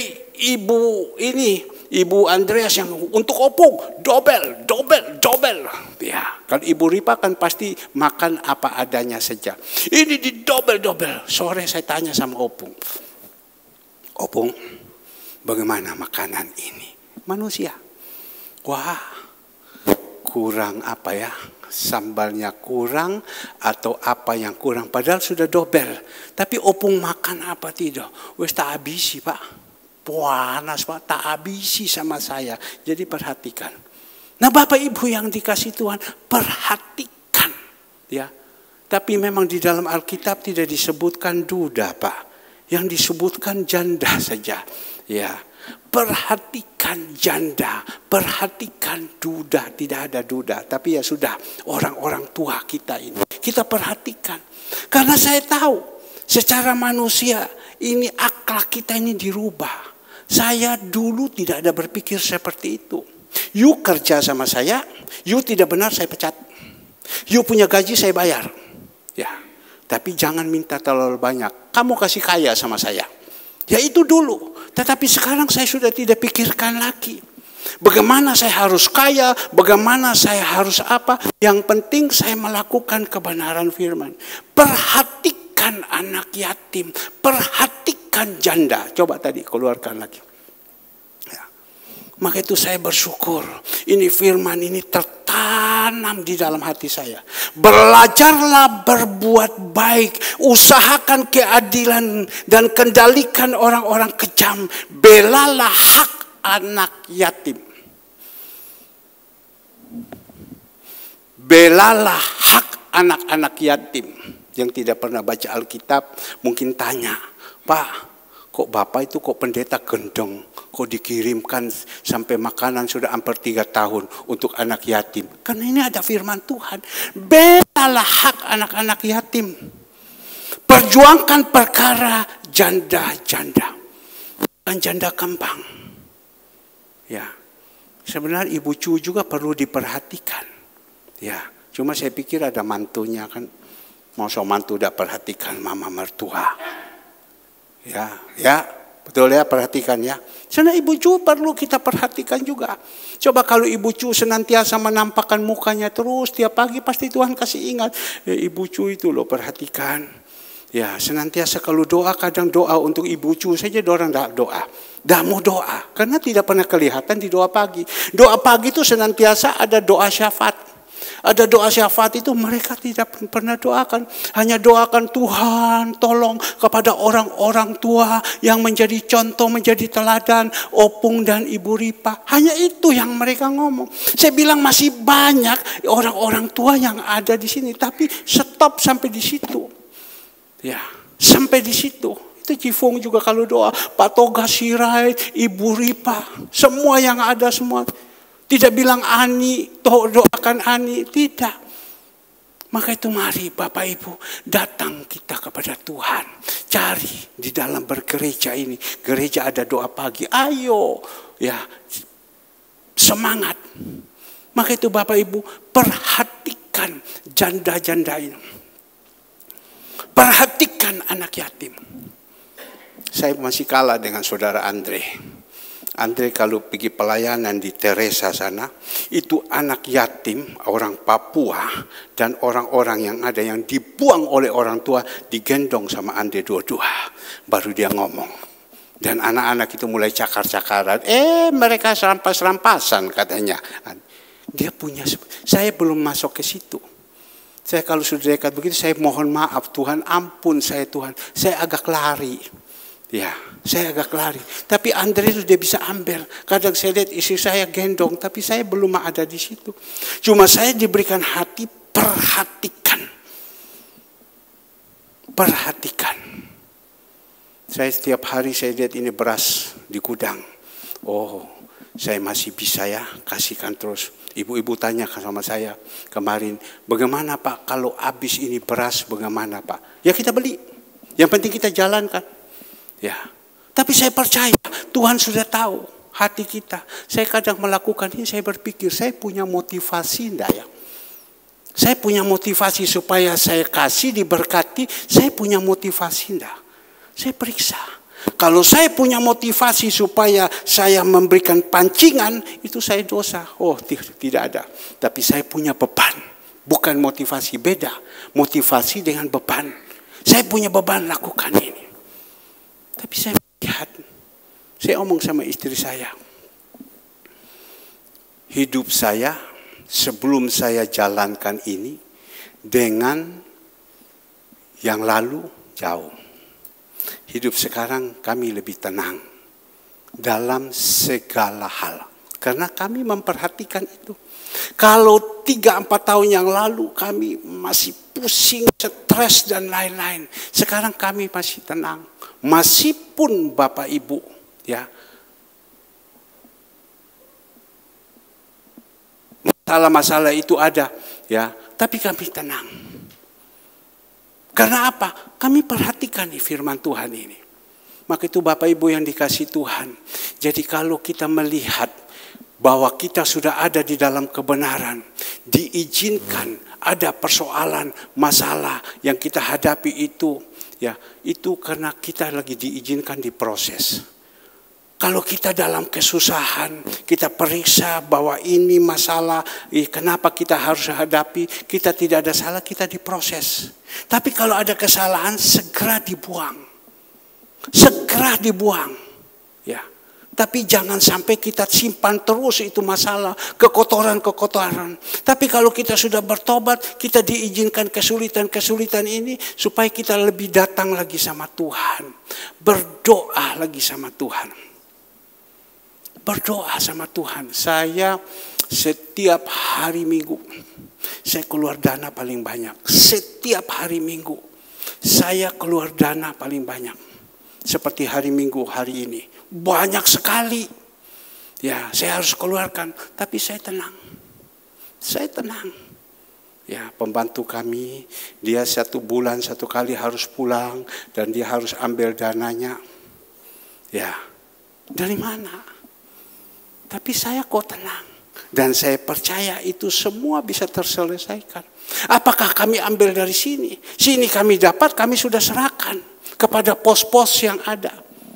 Ibu Andreas yang untuk Opung dobel. Ya, kalau Ibu Ripa kan pasti makan apa adanya saja. Ini didobel. Sore saya tanya sama Opung. Opung, bagaimana makanan ini? Manusia. Wah, kurang apa ya? Sambalnya kurang atau apa yang kurang, padahal sudah dobel. Tapi Opung makan apa tidak? Wes tak habisi Pak, panas Pak, tak habisi sama saya. Jadi perhatikan. Nah Bapak Ibu yang dikasih Tuhan, perhatikan ya. Tapi memang di dalam Alkitab tidak disebutkan duda Pak, yang disebutkan janda saja ya. Perhatikan janda, perhatikan duda, tidak ada duda. Tapi ya sudah, orang-orang tua kita ini, kita perhatikan. Karena saya tahu, secara manusia, ini akhlak kita ini dirubah. Saya dulu tidak ada berpikir seperti itu. You kerja sama saya, you tidak benar saya pecat. You punya gaji saya bayar. Ya, tapi jangan minta terlalu banyak. Kamu kasih kaya sama saya. Ya itu dulu. Tetapi sekarang saya sudah tidak pikirkan lagi. Bagaimana saya harus kaya, bagaimana saya harus apa. Yang penting saya melakukan kebenaran firman. Perhatikan anak yatim. Perhatikan janda. Coba tadi keluarkan lagi. Maka itu saya bersyukur. Ini firman ini tertanam di dalam hati saya. Belajarlah berbuat baik. Usahakan keadilan. Dan kendalikan orang-orang kejam. Belalah hak anak yatim. Belalah hak anak-anak yatim. Yang tidak pernah baca Alkitab mungkin tanya, Pak, kok Bapak itu kok pendeta gendong? Kok dikirimkan sampai makanan sudah hampir 3 tahun untuk anak yatim? Karena ini ada firman Tuhan. Belalah hak anak-anak yatim. Perjuangkan perkara janda-janda. Bukan janda kembang. Ya, sebenarnya ibu cu juga perlu diperhatikan. Ya, cuma saya pikir ada mantunya kan. Mau mantu udah perhatikan mama mertua. Ya, betul ya, perhatikan ya. Karena ibu cu perlu kita perhatikan juga. Coba kalau ibu cu senantiasa menampakkan mukanya terus tiap pagi, pasti Tuhan kasih ingat. Ibu cu itu loh perhatikan. Ya, senantiasa kalau doa, kadang doa untuk ibu cu saja orang tidak doa. Tidak mau doa, karena tidak pernah kelihatan di doa pagi. Doa pagi itu senantiasa ada doa syafaat. Ada doa syafaat itu mereka tidak pernah doakan. Hanya doakan Tuhan tolong kepada orang-orang tua yang menjadi contoh, menjadi teladan. Opung dan Ibu Ripa. Hanya itu yang mereka ngomong. Saya bilang masih banyak orang-orang tua yang ada di sini. Tapi stop sampai di situ. Ya, sampai di situ. Itu Cifung juga kalau doa. Pak Toga Sirait, Ibu Ripa. Semua yang ada semua. Tidak bilang Ani, doakan Ani. Tidak. Maka itu mari Bapak Ibu datang kita kepada Tuhan. Cari di dalam bergereja ini. Gereja ada doa pagi. Ayo. Ya, semangat. Maka itu Bapak Ibu perhatikan janda-janda ini. Perhatikan anak yatim. Saya masih kalah dengan saudara Andre. Andre kalau pergi pelayanan di Teresa sana, itu anak yatim, orang Papua, dan orang-orang yang ada yang dibuang oleh orang tua, digendong sama Andre dua-dua. Baru dia ngomong. Dan anak-anak itu mulai cakar-cakaran. Mereka serampas-rampasan katanya. Dia punya, saya belum masuk ke situ. Saya kalau sudah dekat begitu, saya mohon maaf Tuhan, ampun saya Tuhan. Saya agak lari. Ya, saya agak lari. Tapi Andre itu dia bisa ambil. Kadang saya lihat istri saya gendong, tapi saya belum ada di situ. Cuma saya diberikan hati perhatikan. Perhatikan. Saya setiap hari saya lihat ini beras di gudang. Oh, saya masih bisa ya kasihkan terus. Ibu-ibu tanya sama saya kemarin, bagaimana Pak kalau habis ini beras, bagaimana Pak? Ya kita beli. Yang penting kita jalankan. Ya, tapi saya percaya Tuhan sudah tahu hati kita. Saya kadang melakukan ini, saya berpikir saya punya motivasi enggak ya? Saya punya motivasi supaya saya kasih diberkati. Saya punya motivasi enggak? Saya periksa. Kalau saya punya motivasi supaya saya memberikan pancingan, itu saya dosa. Oh, tidak ada. Tapi saya punya beban. Bukan motivasi, beda. Motivasi dengan beban. Saya punya beban lakukan ini. Tapi saya lihat, saya omong sama istri saya. Hidup saya sebelum saya jalankan ini dengan yang lalu jauh. Hidup sekarang kami lebih tenang dalam segala hal. Karena kami memperhatikan itu. Kalau 3-4 tahun yang lalu kami masih pusing, stres dan lain-lain. Sekarang kami masih tenang. Masih pun Bapak Ibu, ya, masalah-masalah itu ada, ya, tapi kami tenang. Karena apa? Kami perhatikan nih firman Tuhan ini. Maka itu Bapak Ibu yang dikasihi Tuhan. Jadi kalau kita melihat bahwa kita sudah ada di dalam kebenaran, diizinkan ada persoalan, masalah yang kita hadapi itu, ya itu karena kita lagi diizinkan diproses. Kalau kita dalam kesusahan, kita periksa bahwa ini masalah, kenapa kita harus hadapi, kita tidak ada salah, kita diproses. Tapi kalau ada kesalahan, segera dibuang. Segera dibuang. Ya. Tapi jangan sampai kita simpan terus itu masalah, kekotoran-kekotoran. Tapi kalau kita sudah bertobat, kita diizinkan kesulitan-kesulitan ini supaya kita lebih datang lagi sama Tuhan. Berdoa lagi sama Tuhan. Berdoa sama Tuhan. Saya setiap hari Minggu, saya keluar dana paling banyak. Setiap hari Minggu, saya keluar dana paling banyak. Seperti hari Minggu hari ini. Banyak sekali. Ya, saya harus keluarkan. Tapi saya tenang. Saya tenang. Ya, pembantu kami, dia 1 bulan 1 kali harus pulang. Dan dia harus ambil dananya. Ya, dari mana? Tapi saya kok tenang. Dan saya percaya itu semua bisa terselesaikan. Apakah kami ambil dari sini? Sini kami dapat, kami sudah serahkan kepada pos-pos yang ada.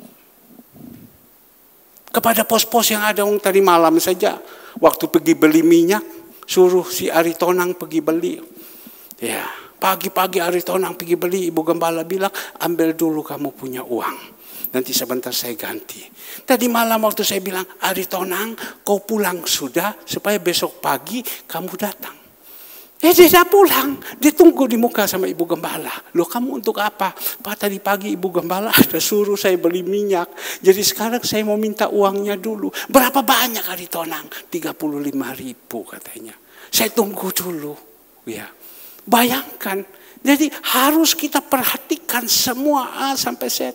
Kepada pos-pos yang ada. Tadi malam saja, waktu pergi beli minyak, suruh si Aritonang pergi beli. Ya, pagi-pagi Aritonang pergi beli, Ibu Gembala bilang, ambil dulu kamu punya uang. Nanti sebentar saya ganti. Tadi malam waktu saya bilang, Aritonang kau pulang sudah supaya besok pagi kamu datang. Dia tidak pulang. Dia tunggu di muka sama Ibu Gembala. Loh kamu untuk apa? Pak tadi pagi Ibu Gembala ada suruh saya beli minyak. Jadi sekarang saya mau minta uangnya dulu. Berapa banyak Aritonang? 35.000 katanya. Saya tunggu dulu. Ya. Bayangkan. Jadi harus kita perhatikan semua A sampai Z.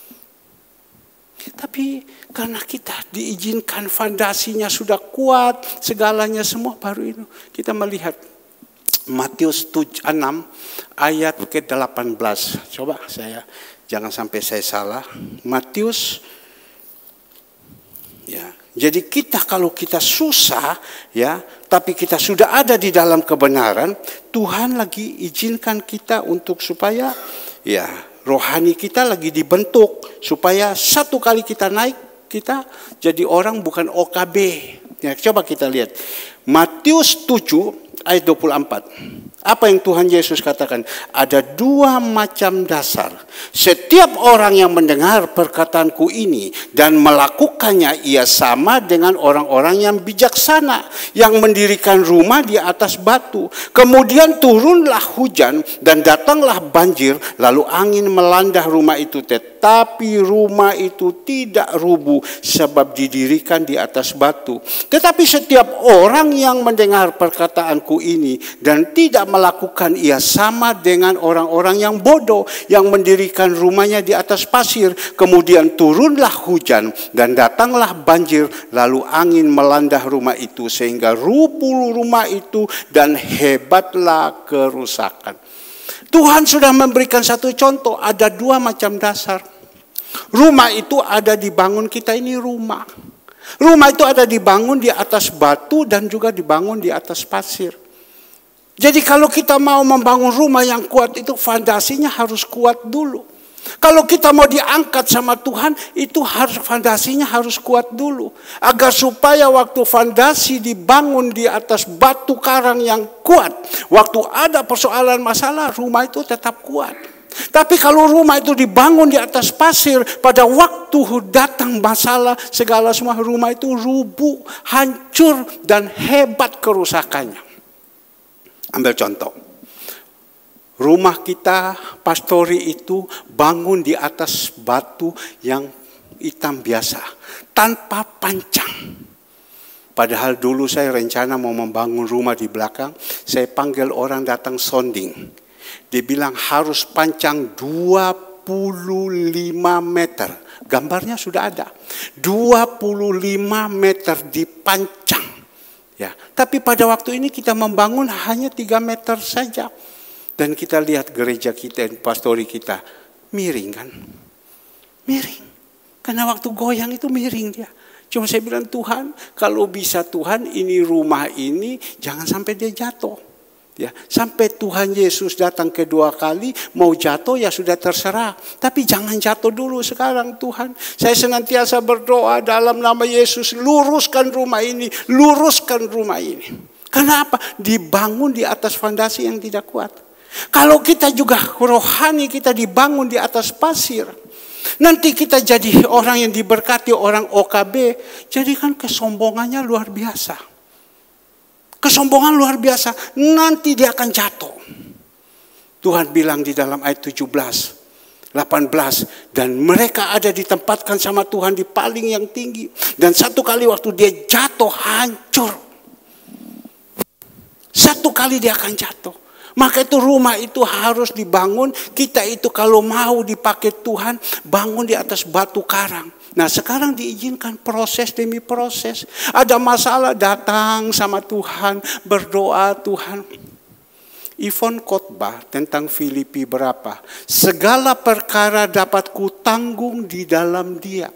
Tapi karena kita diizinkan fondasinya sudah kuat, segalanya semua baru itu. Kita melihat Matius 6 ayat ke-18. Coba saya, jangan sampai saya salah. Matius, ya. Jadi kita kalau kita susah, ya, tapi kita sudah ada di dalam kebenaran, Tuhan lagi izinkan kita untuk supaya, ya, rohani kita lagi dibentuk supaya satu kali kita naik, kita jadi orang bukan OKB. Ya, coba kita lihat Matius 7 ayat 24. Apa yang Tuhan Yesus katakan? Ada 2 macam dasar. Setiap orang yang mendengar perkataanku ini dan melakukannya, ia sama dengan orang-orang yang bijaksana yang mendirikan rumah di atas batu. Kemudian turunlah hujan dan datanglah banjir, lalu angin melanda rumah itu, tetapi rumah itu tidak rubuh sebab didirikan di atas batu. Tetapi setiap orang yang mendengar perkataanku ini dan tidak melakukan, ia sama dengan orang-orang yang bodoh yang mendirikan rumahnya di atas pasir. Kemudian turunlah hujan dan datanglah banjir, lalu angin melanda rumah itu sehingga rubuh rumah itu dan hebatlah kerusakan. Tuhan sudah memberikan satu contoh, ada 2 macam dasar. Rumah itu ada dibangun, kita ini rumah. Rumah itu ada dibangun di atas batu dan juga dibangun di atas pasir. Jadi kalau kita mau membangun rumah yang kuat itu fondasinya harus kuat dulu. Kalau kita mau diangkat sama Tuhan itu harus fondasinya harus kuat dulu. Agar supaya waktu fondasi dibangun di atas batu karang yang kuat, waktu ada persoalan masalah rumah itu tetap kuat. Tapi kalau rumah itu dibangun di atas pasir, pada waktu datang masalah segala semua rumah itu rubuh, hancur dan hebat kerusakannya. Ambil contoh, rumah kita pastori itu bangun di atas batu yang hitam biasa, tanpa pancang. Padahal dulu saya rencana mau membangun rumah di belakang, saya panggil orang datang sounding. Dia bilang harus pancang 25 meter. Gambarnya sudah ada. 25 meter dipancang. Ya, tapi pada waktu ini kita membangun hanya 3 meter saja. Dan kita lihat gereja kita, pastori kita, miring kan. Miring. Karena waktu goyang itu miring dia. Cuma saya bilang, Tuhan, kalau bisa Tuhan, ini rumah ini jangan sampai dia jatuh. Ya, sampai Tuhan Yesus datang kedua kali, mau jatuh ya sudah terserah. Tapi jangan jatuh dulu sekarang Tuhan. Saya senantiasa berdoa dalam nama Yesus, luruskan rumah ini, luruskan rumah ini. Karena apa? Dibangun di atas fondasi yang tidak kuat. Kalau kita juga rohani, kita dibangun di atas pasir. Nanti kita jadi orang yang diberkati, orang OKB. Jadi kan kesombongannya luar biasa. Kesombongan luar biasa, nanti dia akan jatuh. Tuhan bilang di dalam ayat 17, 18, dan mereka ada ditempatkan sama Tuhan di paling yang tinggi. Dan satu kali waktu dia jatuh, hancur. Satu kali dia akan jatuh. Maka itu rumah itu harus dibangun. Kita itu kalau mau dipakai Tuhan, bangun di atas batu karang. Nah sekarang diizinkan proses demi proses. Ada masalah, datang sama Tuhan, berdoa Tuhan. Ivon khotbah tentang Filipi berapa? Segala perkara dapat kutanggung di dalam Dia.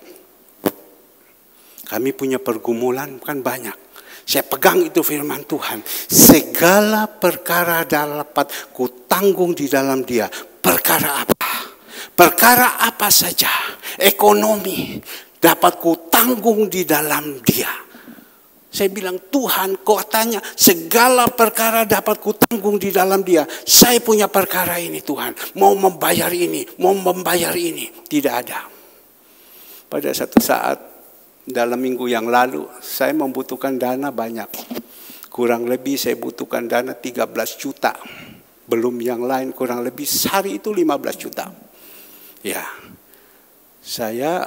Kami punya pergumulan kan banyak. Saya pegang itu firman Tuhan. Segala perkara dapat kutanggung di dalam Dia. Perkara apa? Perkara apa saja, ekonomi dapat kutanggung di dalam Dia. Saya bilang, Tuhan, kau tanya segala perkara dapat kutanggung di dalam Dia. Saya punya perkara ini Tuhan, mau membayar ini, mau membayar ini. Tidak ada. Pada satu saat dalam minggu yang lalu, saya membutuhkan dana banyak. Kurang lebih saya butuhkan dana 13 juta. Belum yang lain, kurang lebih sehari itu 15 juta. Ya, saya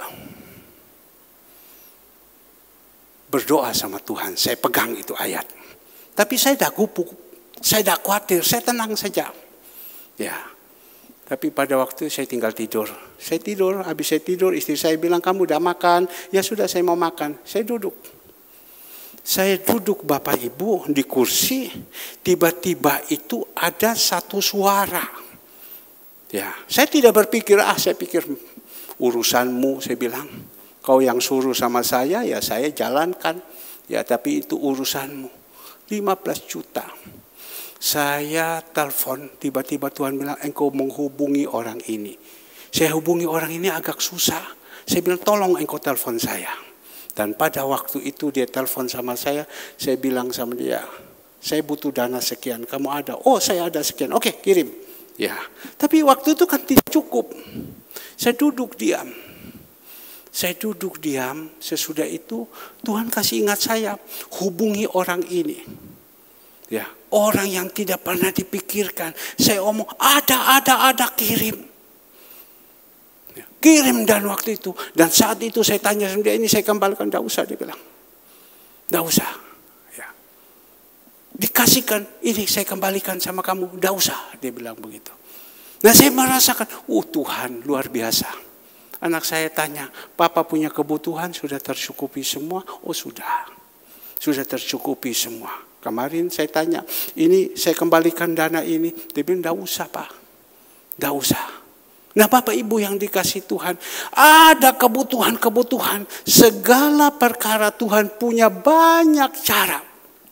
berdoa sama Tuhan, saya pegang itu ayat. Tapi saya tidak gupuk, saya tidak khawatir, saya tenang saja. Ya, tapi pada waktu saya tinggal tidur. Saya tidur, habis saya tidur istri saya bilang, kamu udah makan? Ya sudah, saya mau makan. Saya duduk. Saya duduk Bapak Ibu di kursi, tiba-tiba itu ada satu suara. Ya, saya tidak berpikir, saya pikir urusanmu, saya bilang. Kau yang suruh sama saya, ya saya jalankan. Ya, tapi itu urusanmu. 15 juta. Saya telepon, tiba-tiba Tuhan bilang, engkau menghubungi orang ini. Saya hubungi orang ini agak susah. Saya bilang, tolong engkau telepon saya. Dan pada waktu itu dia telepon sama saya bilang sama dia, saya butuh dana sekian, kamu ada? Oh, saya ada sekian, oke, kirim. Ya, tapi waktu itu kan tidak cukup. Saya duduk diam. Sesudah itu Tuhan kasih ingat saya, hubungi orang ini. Ya, orang yang tidak pernah dipikirkan. Saya omong, ada, kirim. Ya, kirim dan waktu itu. Dan saat itu saya tanya sama dia, ini saya kembalikan, tidak usah, dia bilang. Tidak usah. Dikasihkan, ini saya kembalikan sama kamu, tidak usah, dia bilang begitu. Nah saya merasakan, Tuhan luar biasa. Anak saya tanya, Papa punya kebutuhan sudah tercukupi semua? Oh sudah tercukupi semua. Kemarin saya tanya, ini saya kembalikan dana ini, dia bilang tidak usah Pak, tidak usah. Nah Bapak Ibu yang dikasih Tuhan, ada kebutuhan, segala perkara Tuhan punya banyak cara.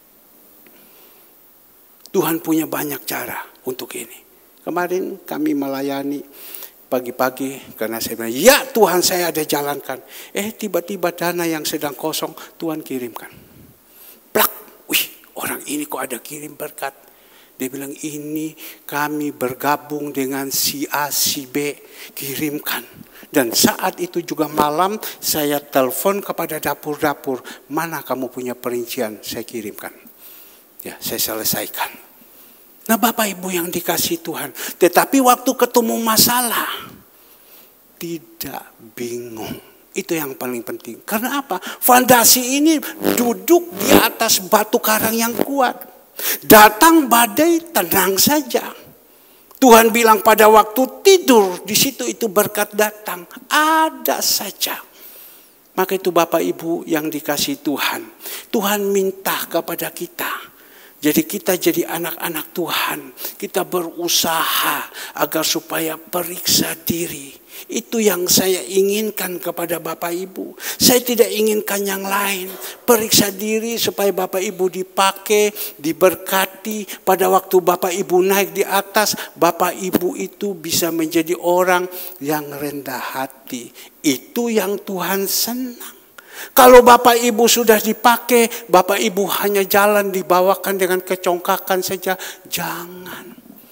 Tuhan punya banyak cara untuk ini. Kemarin kami melayani pagi-pagi karena saya bilang, ya Tuhan saya ada jalankan. Tiba-tiba dana yang sedang kosong Tuhan kirimkan. Plak, orang ini kok ada kirim berkat. Dia bilang, ini kami bergabung dengan si A, si B, kirimkan. Dan saat itu juga malam saya telepon kepada dapur-dapur, mana kamu punya perincian, saya kirimkan. Ya, saya selesaikan. Nah Bapak Ibu yang dikasih Tuhan. Tetapi waktu ketemu masalah, tidak bingung. Itu yang paling penting. Karena apa? Fondasi ini duduk di atas batu karang yang kuat. Datang badai, tenang saja. Tuhan bilang pada waktu tidur, di situ itu berkat datang. Ada saja. Maka itu Bapak Ibu yang dikasih Tuhan. Tuhan minta kepada kita. Jadi kita jadi anak-anak Tuhan. Kita berusaha agar supaya periksa diri. Itu yang saya inginkan kepada Bapak Ibu. Saya tidak inginkan yang lain. Periksa diri supaya Bapak Ibu dipakai, diberkati. Pada waktu Bapak Ibu naik di atas, Bapak Ibu itu bisa menjadi orang yang rendah hati. Itu yang Tuhan senang. Kalau Bapak Ibu sudah dipakai, Bapak Ibu hanya jalan dibawakan dengan kecongkakan saja. Jangan.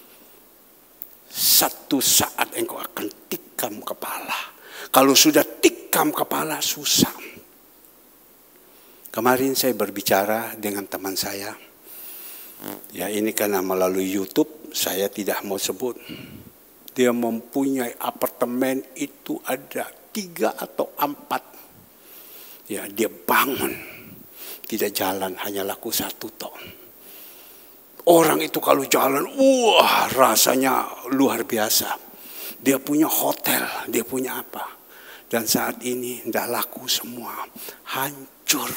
Satu saat engkau akan tikam kepala. Kalau sudah tikam kepala, susah. Kemarin saya berbicara dengan teman saya. Ya, ini karena melalui YouTube, saya tidak mau sebut. Dia mempunyai apartemen itu ada 3 atau 4. Ya, dia bangun, tidak jalan, hanya laku 1 ton. Orang itu kalau jalan, wah rasanya luar biasa. Dia punya hotel, dia punya apa. Dan saat ini tidak laku semua, hancur.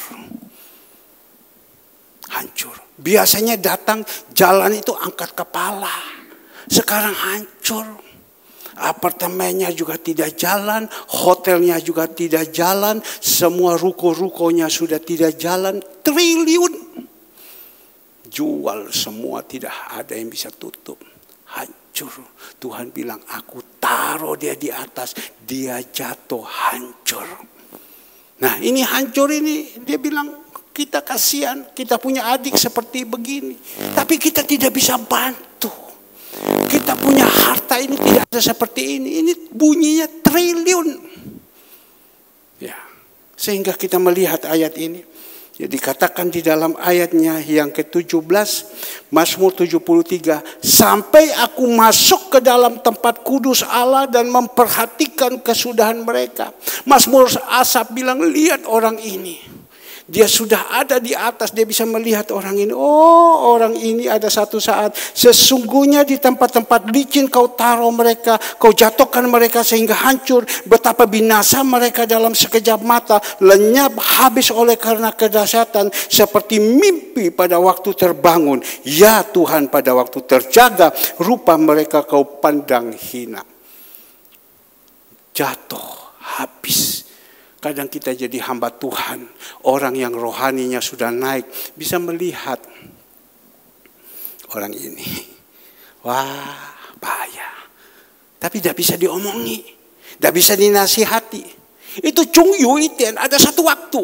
Hancur. Biasanya datang jalan itu angkat kepala, sekarang hancur. Apartemennya juga tidak jalan, hotelnya juga tidak jalan, semua ruko-rukonya sudah tidak jalan, triliun. Jual semua, tidak ada yang bisa tutup. Hancur. Tuhan bilang, aku taruh dia di atas, dia jatuh hancur. Nah ini hancur ini, dia bilang, kita kasihan, kita punya adik seperti begini. Tapi kita tidak bisa bantu. Kita punya harta ini tidak ada seperti ini. Ini bunyinya triliun. Ya, sehingga kita melihat ayat ini. Jadi dikatakan di dalam ayatnya yang ke-17, Mazmur 73, sampai aku masuk ke dalam tempat kudus Allah dan memperhatikan kesudahan mereka. Mazmur Asaf bilang, lihat orang ini. Dia sudah ada di atas, dia bisa melihat orang ini. Oh, orang ini ada satu saat. Sesungguhnya di tempat-tempat licin kau taruh mereka. Kau jatuhkan mereka sehingga hancur. Betapa binasa mereka dalam sekejap mata. Lenyap habis oleh karena kedahsyatan. Seperti mimpi pada waktu terbangun. Ya Tuhan, pada waktu terjaga. Rupa mereka kau pandang hina. Jatuh habis. Kadang kita jadi hamba Tuhan, orang yang rohaninya sudah naik, bisa melihat orang ini. Wah, bahaya. Tapi tidak bisa diomongi, tidak bisa dinasihati. Itu Chung Yu Iten, ada satu waktu.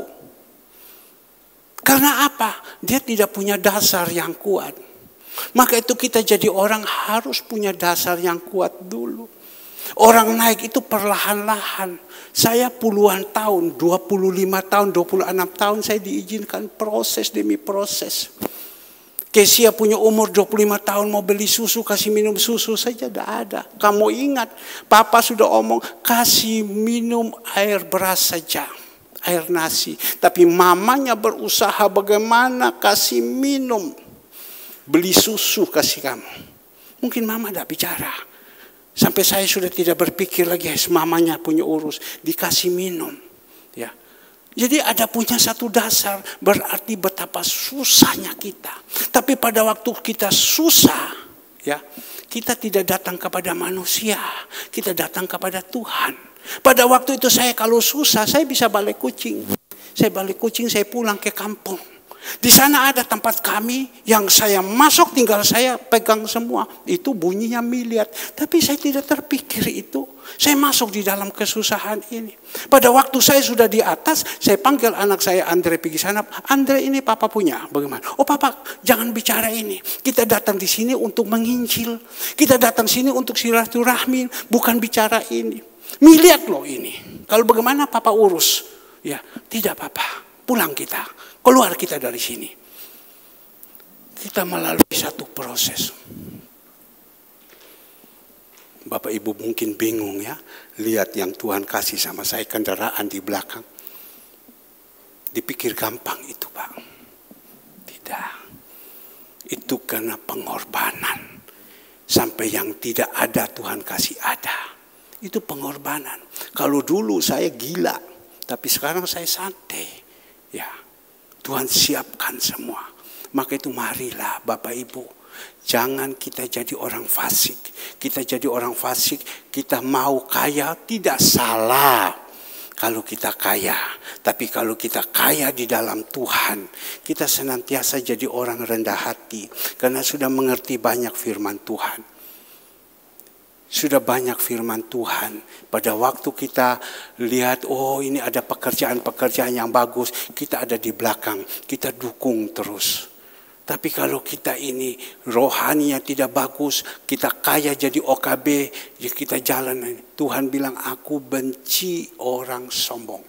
Karena apa? Dia tidak punya dasar yang kuat. Maka itu kita jadi orang harus punya dasar yang kuat dulu. Orang naik itu perlahan-lahan. Saya puluhan tahun, 25 tahun, 26 tahun saya diizinkan proses demi proses. Kesia punya umur 25 tahun mau beli susu, kasih minum susu saja tidak ada. Kamu ingat, Papa sudah omong kasih minum air beras saja, air nasi. Tapi mamanya berusaha bagaimana kasih minum, beli susu kasih kamu. Mungkin mama tidak bicara. Sampai saya sudah tidak berpikir lagi, mamanya punya urus, dikasih minum. Ya. Jadi ada punya satu dasar, berarti betapa susahnya kita. Tapi pada waktu kita susah, ya, kita tidak datang kepada manusia, kita datang kepada Tuhan. Pada waktu itu saya kalau susah, saya bisa balik kucing. Saya balik kucing, saya pulang ke kampung. Di sana ada tempat kami yang saya masuk, tinggal saya pegang semua. Itu bunyinya miliar. Tapi saya tidak terpikir itu. Saya masuk di dalam kesusahan ini. Pada waktu saya sudah di atas, saya panggil anak saya Andre pergi sana. Andre, ini Papa punya. Bagaimana? Oh Papa, jangan bicara ini. Kita datang di sini untuk menginjil. Kita datang sini untuk silaturahmi, bukan bicara ini. Miliar loh ini. Kalau bagaimana Papa urus? Ya, tidak Papa. Pulang kita. Keluar kita dari sini. Kita melalui satu proses. Bapak Ibu mungkin bingung ya. Lihat yang Tuhan kasih sama saya kendaraan di belakang. Dipikir gampang itu Pak. Tidak. Itu karena pengorbanan. Sampai yang tidak ada Tuhan kasih ada. Itu pengorbanan. Kalau dulu saya gila. Tapi sekarang saya santai. Ya. Tuhan siapkan semua. Maka itu marilah Bapak Ibu, jangan kita jadi orang fasik. Kita jadi orang fasik, kita mau kaya, tidak salah kalau kita kaya. Tapi kalau kita kaya di dalam Tuhan, kita senantiasa jadi orang rendah hati. Karena sudah mengerti banyak firman Tuhan. Sudah banyak firman Tuhan. Pada waktu kita lihat, oh ini ada pekerjaan-pekerjaan yang bagus, kita ada di belakang, kita dukung terus. Tapi kalau kita ini rohaninya tidak bagus, kita kaya jadi OKB, kita jalan, Tuhan bilang, aku benci orang sombong.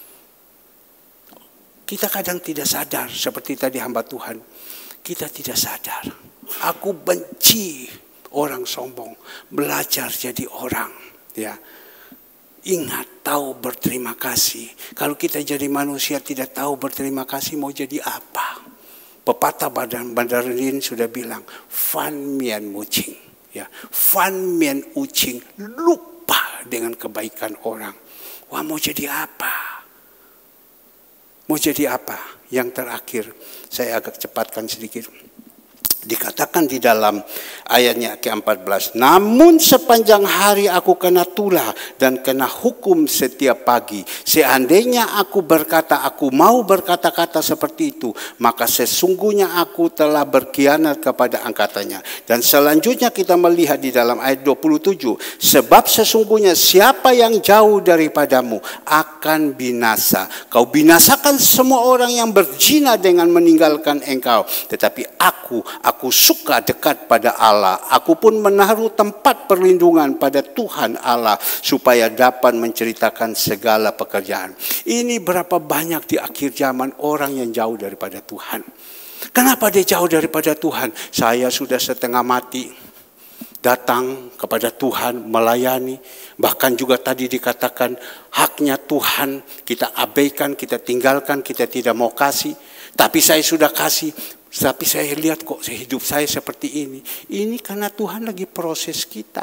Kita kadang tidak sadar, seperti tadi hamba Tuhan, kita tidak sadar. Aku benci orang sombong. Belajar jadi orang, ya. Ingat, tahu berterima kasih. Kalau kita jadi manusia tidak tahu berterima kasih, mau jadi apa? Pepatah Mandarin sudah bilang, fan mian mucing, ya. Fan mian ucing, lupa dengan kebaikan orang. Wah, mau jadi apa? Mau jadi apa? Yang terakhir, saya agak cepatkan sedikit. Dikatakan di dalam ayatnya ke-14, namun sepanjang hari aku kena tulah dan kena hukum setiap pagi. Seandainya aku berkata, aku mau berkata-kata seperti itu, maka sesungguhnya aku telah berkhianat kepada angkatannya. Dan selanjutnya kita melihat di dalam ayat 27, sebab sesungguhnya siapa yang jauh daripadamu akan binasa. Kau binasakan semua orang yang berzina dengan meninggalkan engkau. Tetapi aku suka dekat pada Allah. Aku pun menaruh tempat perlindungan pada Tuhan Allah supaya dapat menceritakan segala pekerjaan. Ini berapa banyak di akhir zaman orang yang jauh daripada Tuhan. Kenapa dia jauh daripada Tuhan? Saya sudah setengah mati datang kepada Tuhan, melayani. Bahkan juga tadi dikatakan haknya Tuhan kita abaikan, kita tinggalkan, kita tidak mau kasih. Tapi saya sudah kasih. Tapi saya lihat kok hidup saya seperti ini. Ini karena Tuhan lagi proses kita.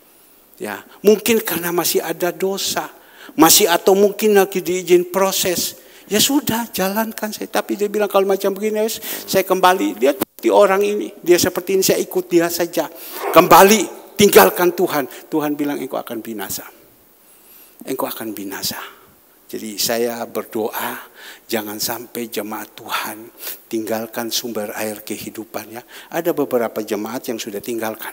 Ya, mungkin karena masih ada dosa, masih atau mungkin lagi diizin proses. Ya sudah, jalankan saya. Tapi dia bilang kalau macam begini, saya kembali. Dia seperti orang ini, dia seperti ini, saya ikut dia saja. Kembali, tinggalkan Tuhan. Tuhan bilang engkau akan binasa. Engkau akan binasa. Jadi saya berdoa jangan sampai jemaat Tuhan tinggalkan sumber air kehidupannya. Ada beberapa jemaat yang sudah tinggalkan.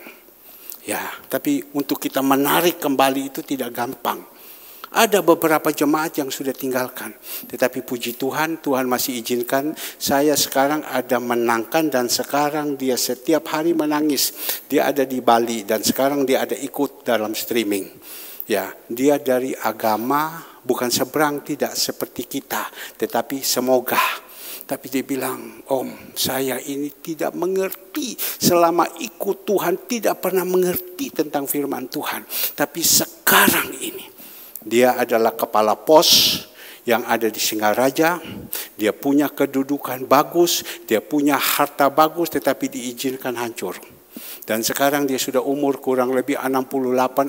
Ya, tapi untuk kita menarik kembali itu tidak gampang. Ada beberapa jemaat yang sudah tinggalkan. Tetapi puji Tuhan, Tuhan masih izinkan saya sekarang ada menangkan dan sekarang dia setiap hari menangis. Dia ada di Bali dan sekarang dia ada ikut dalam streaming. Ya, dia dari agama bukan seberang, tidak seperti kita, tetapi semoga. Tapi dia bilang, Om, saya ini tidak mengerti selama ikut Tuhan, tidak pernah mengerti tentang firman Tuhan. Tapi sekarang ini, dia adalah kepala pos yang ada di Singaraja. Dia punya kedudukan bagus, dia punya harta bagus, tetapi diizinkan hancur. Dan sekarang dia sudah umur kurang lebih 68,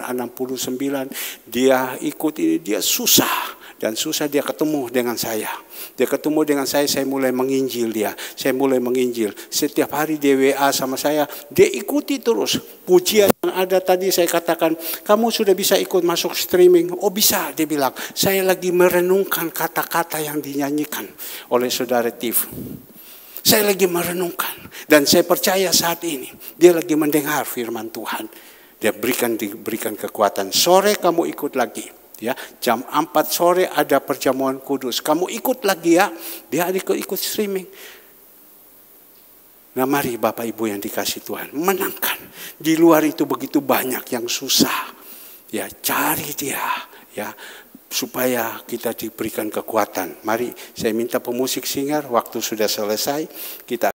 69. Dia ikut ini, dia susah. Dan susah dia ketemu dengan saya. Dia ketemu dengan saya mulai menginjil dia. Saya mulai menginjil. Setiap hari dia WA sama saya, dia ikuti terus. Pujian yang ada tadi saya katakan, kamu sudah bisa ikut masuk streaming. Oh bisa, dia bilang. Saya lagi merenungkan kata-kata yang dinyanyikan oleh saudara Tiff. Saya lagi merenungkan. Dan saya percaya saat ini, dia lagi mendengar firman Tuhan. Dia diberikan kekuatan. Sore kamu ikut lagi. Ya, jam 4 sore ada perjamuan kudus. Kamu ikut lagi ya. Dia ikut streaming. Nah mari Bapak Ibu yang dikasih Tuhan. Menangkan. Di luar itu begitu banyak yang susah. Ya cari dia. Ya supaya kita diberikan kekuatan. Mari saya minta pemusik singer. Waktu sudah selesai. Kita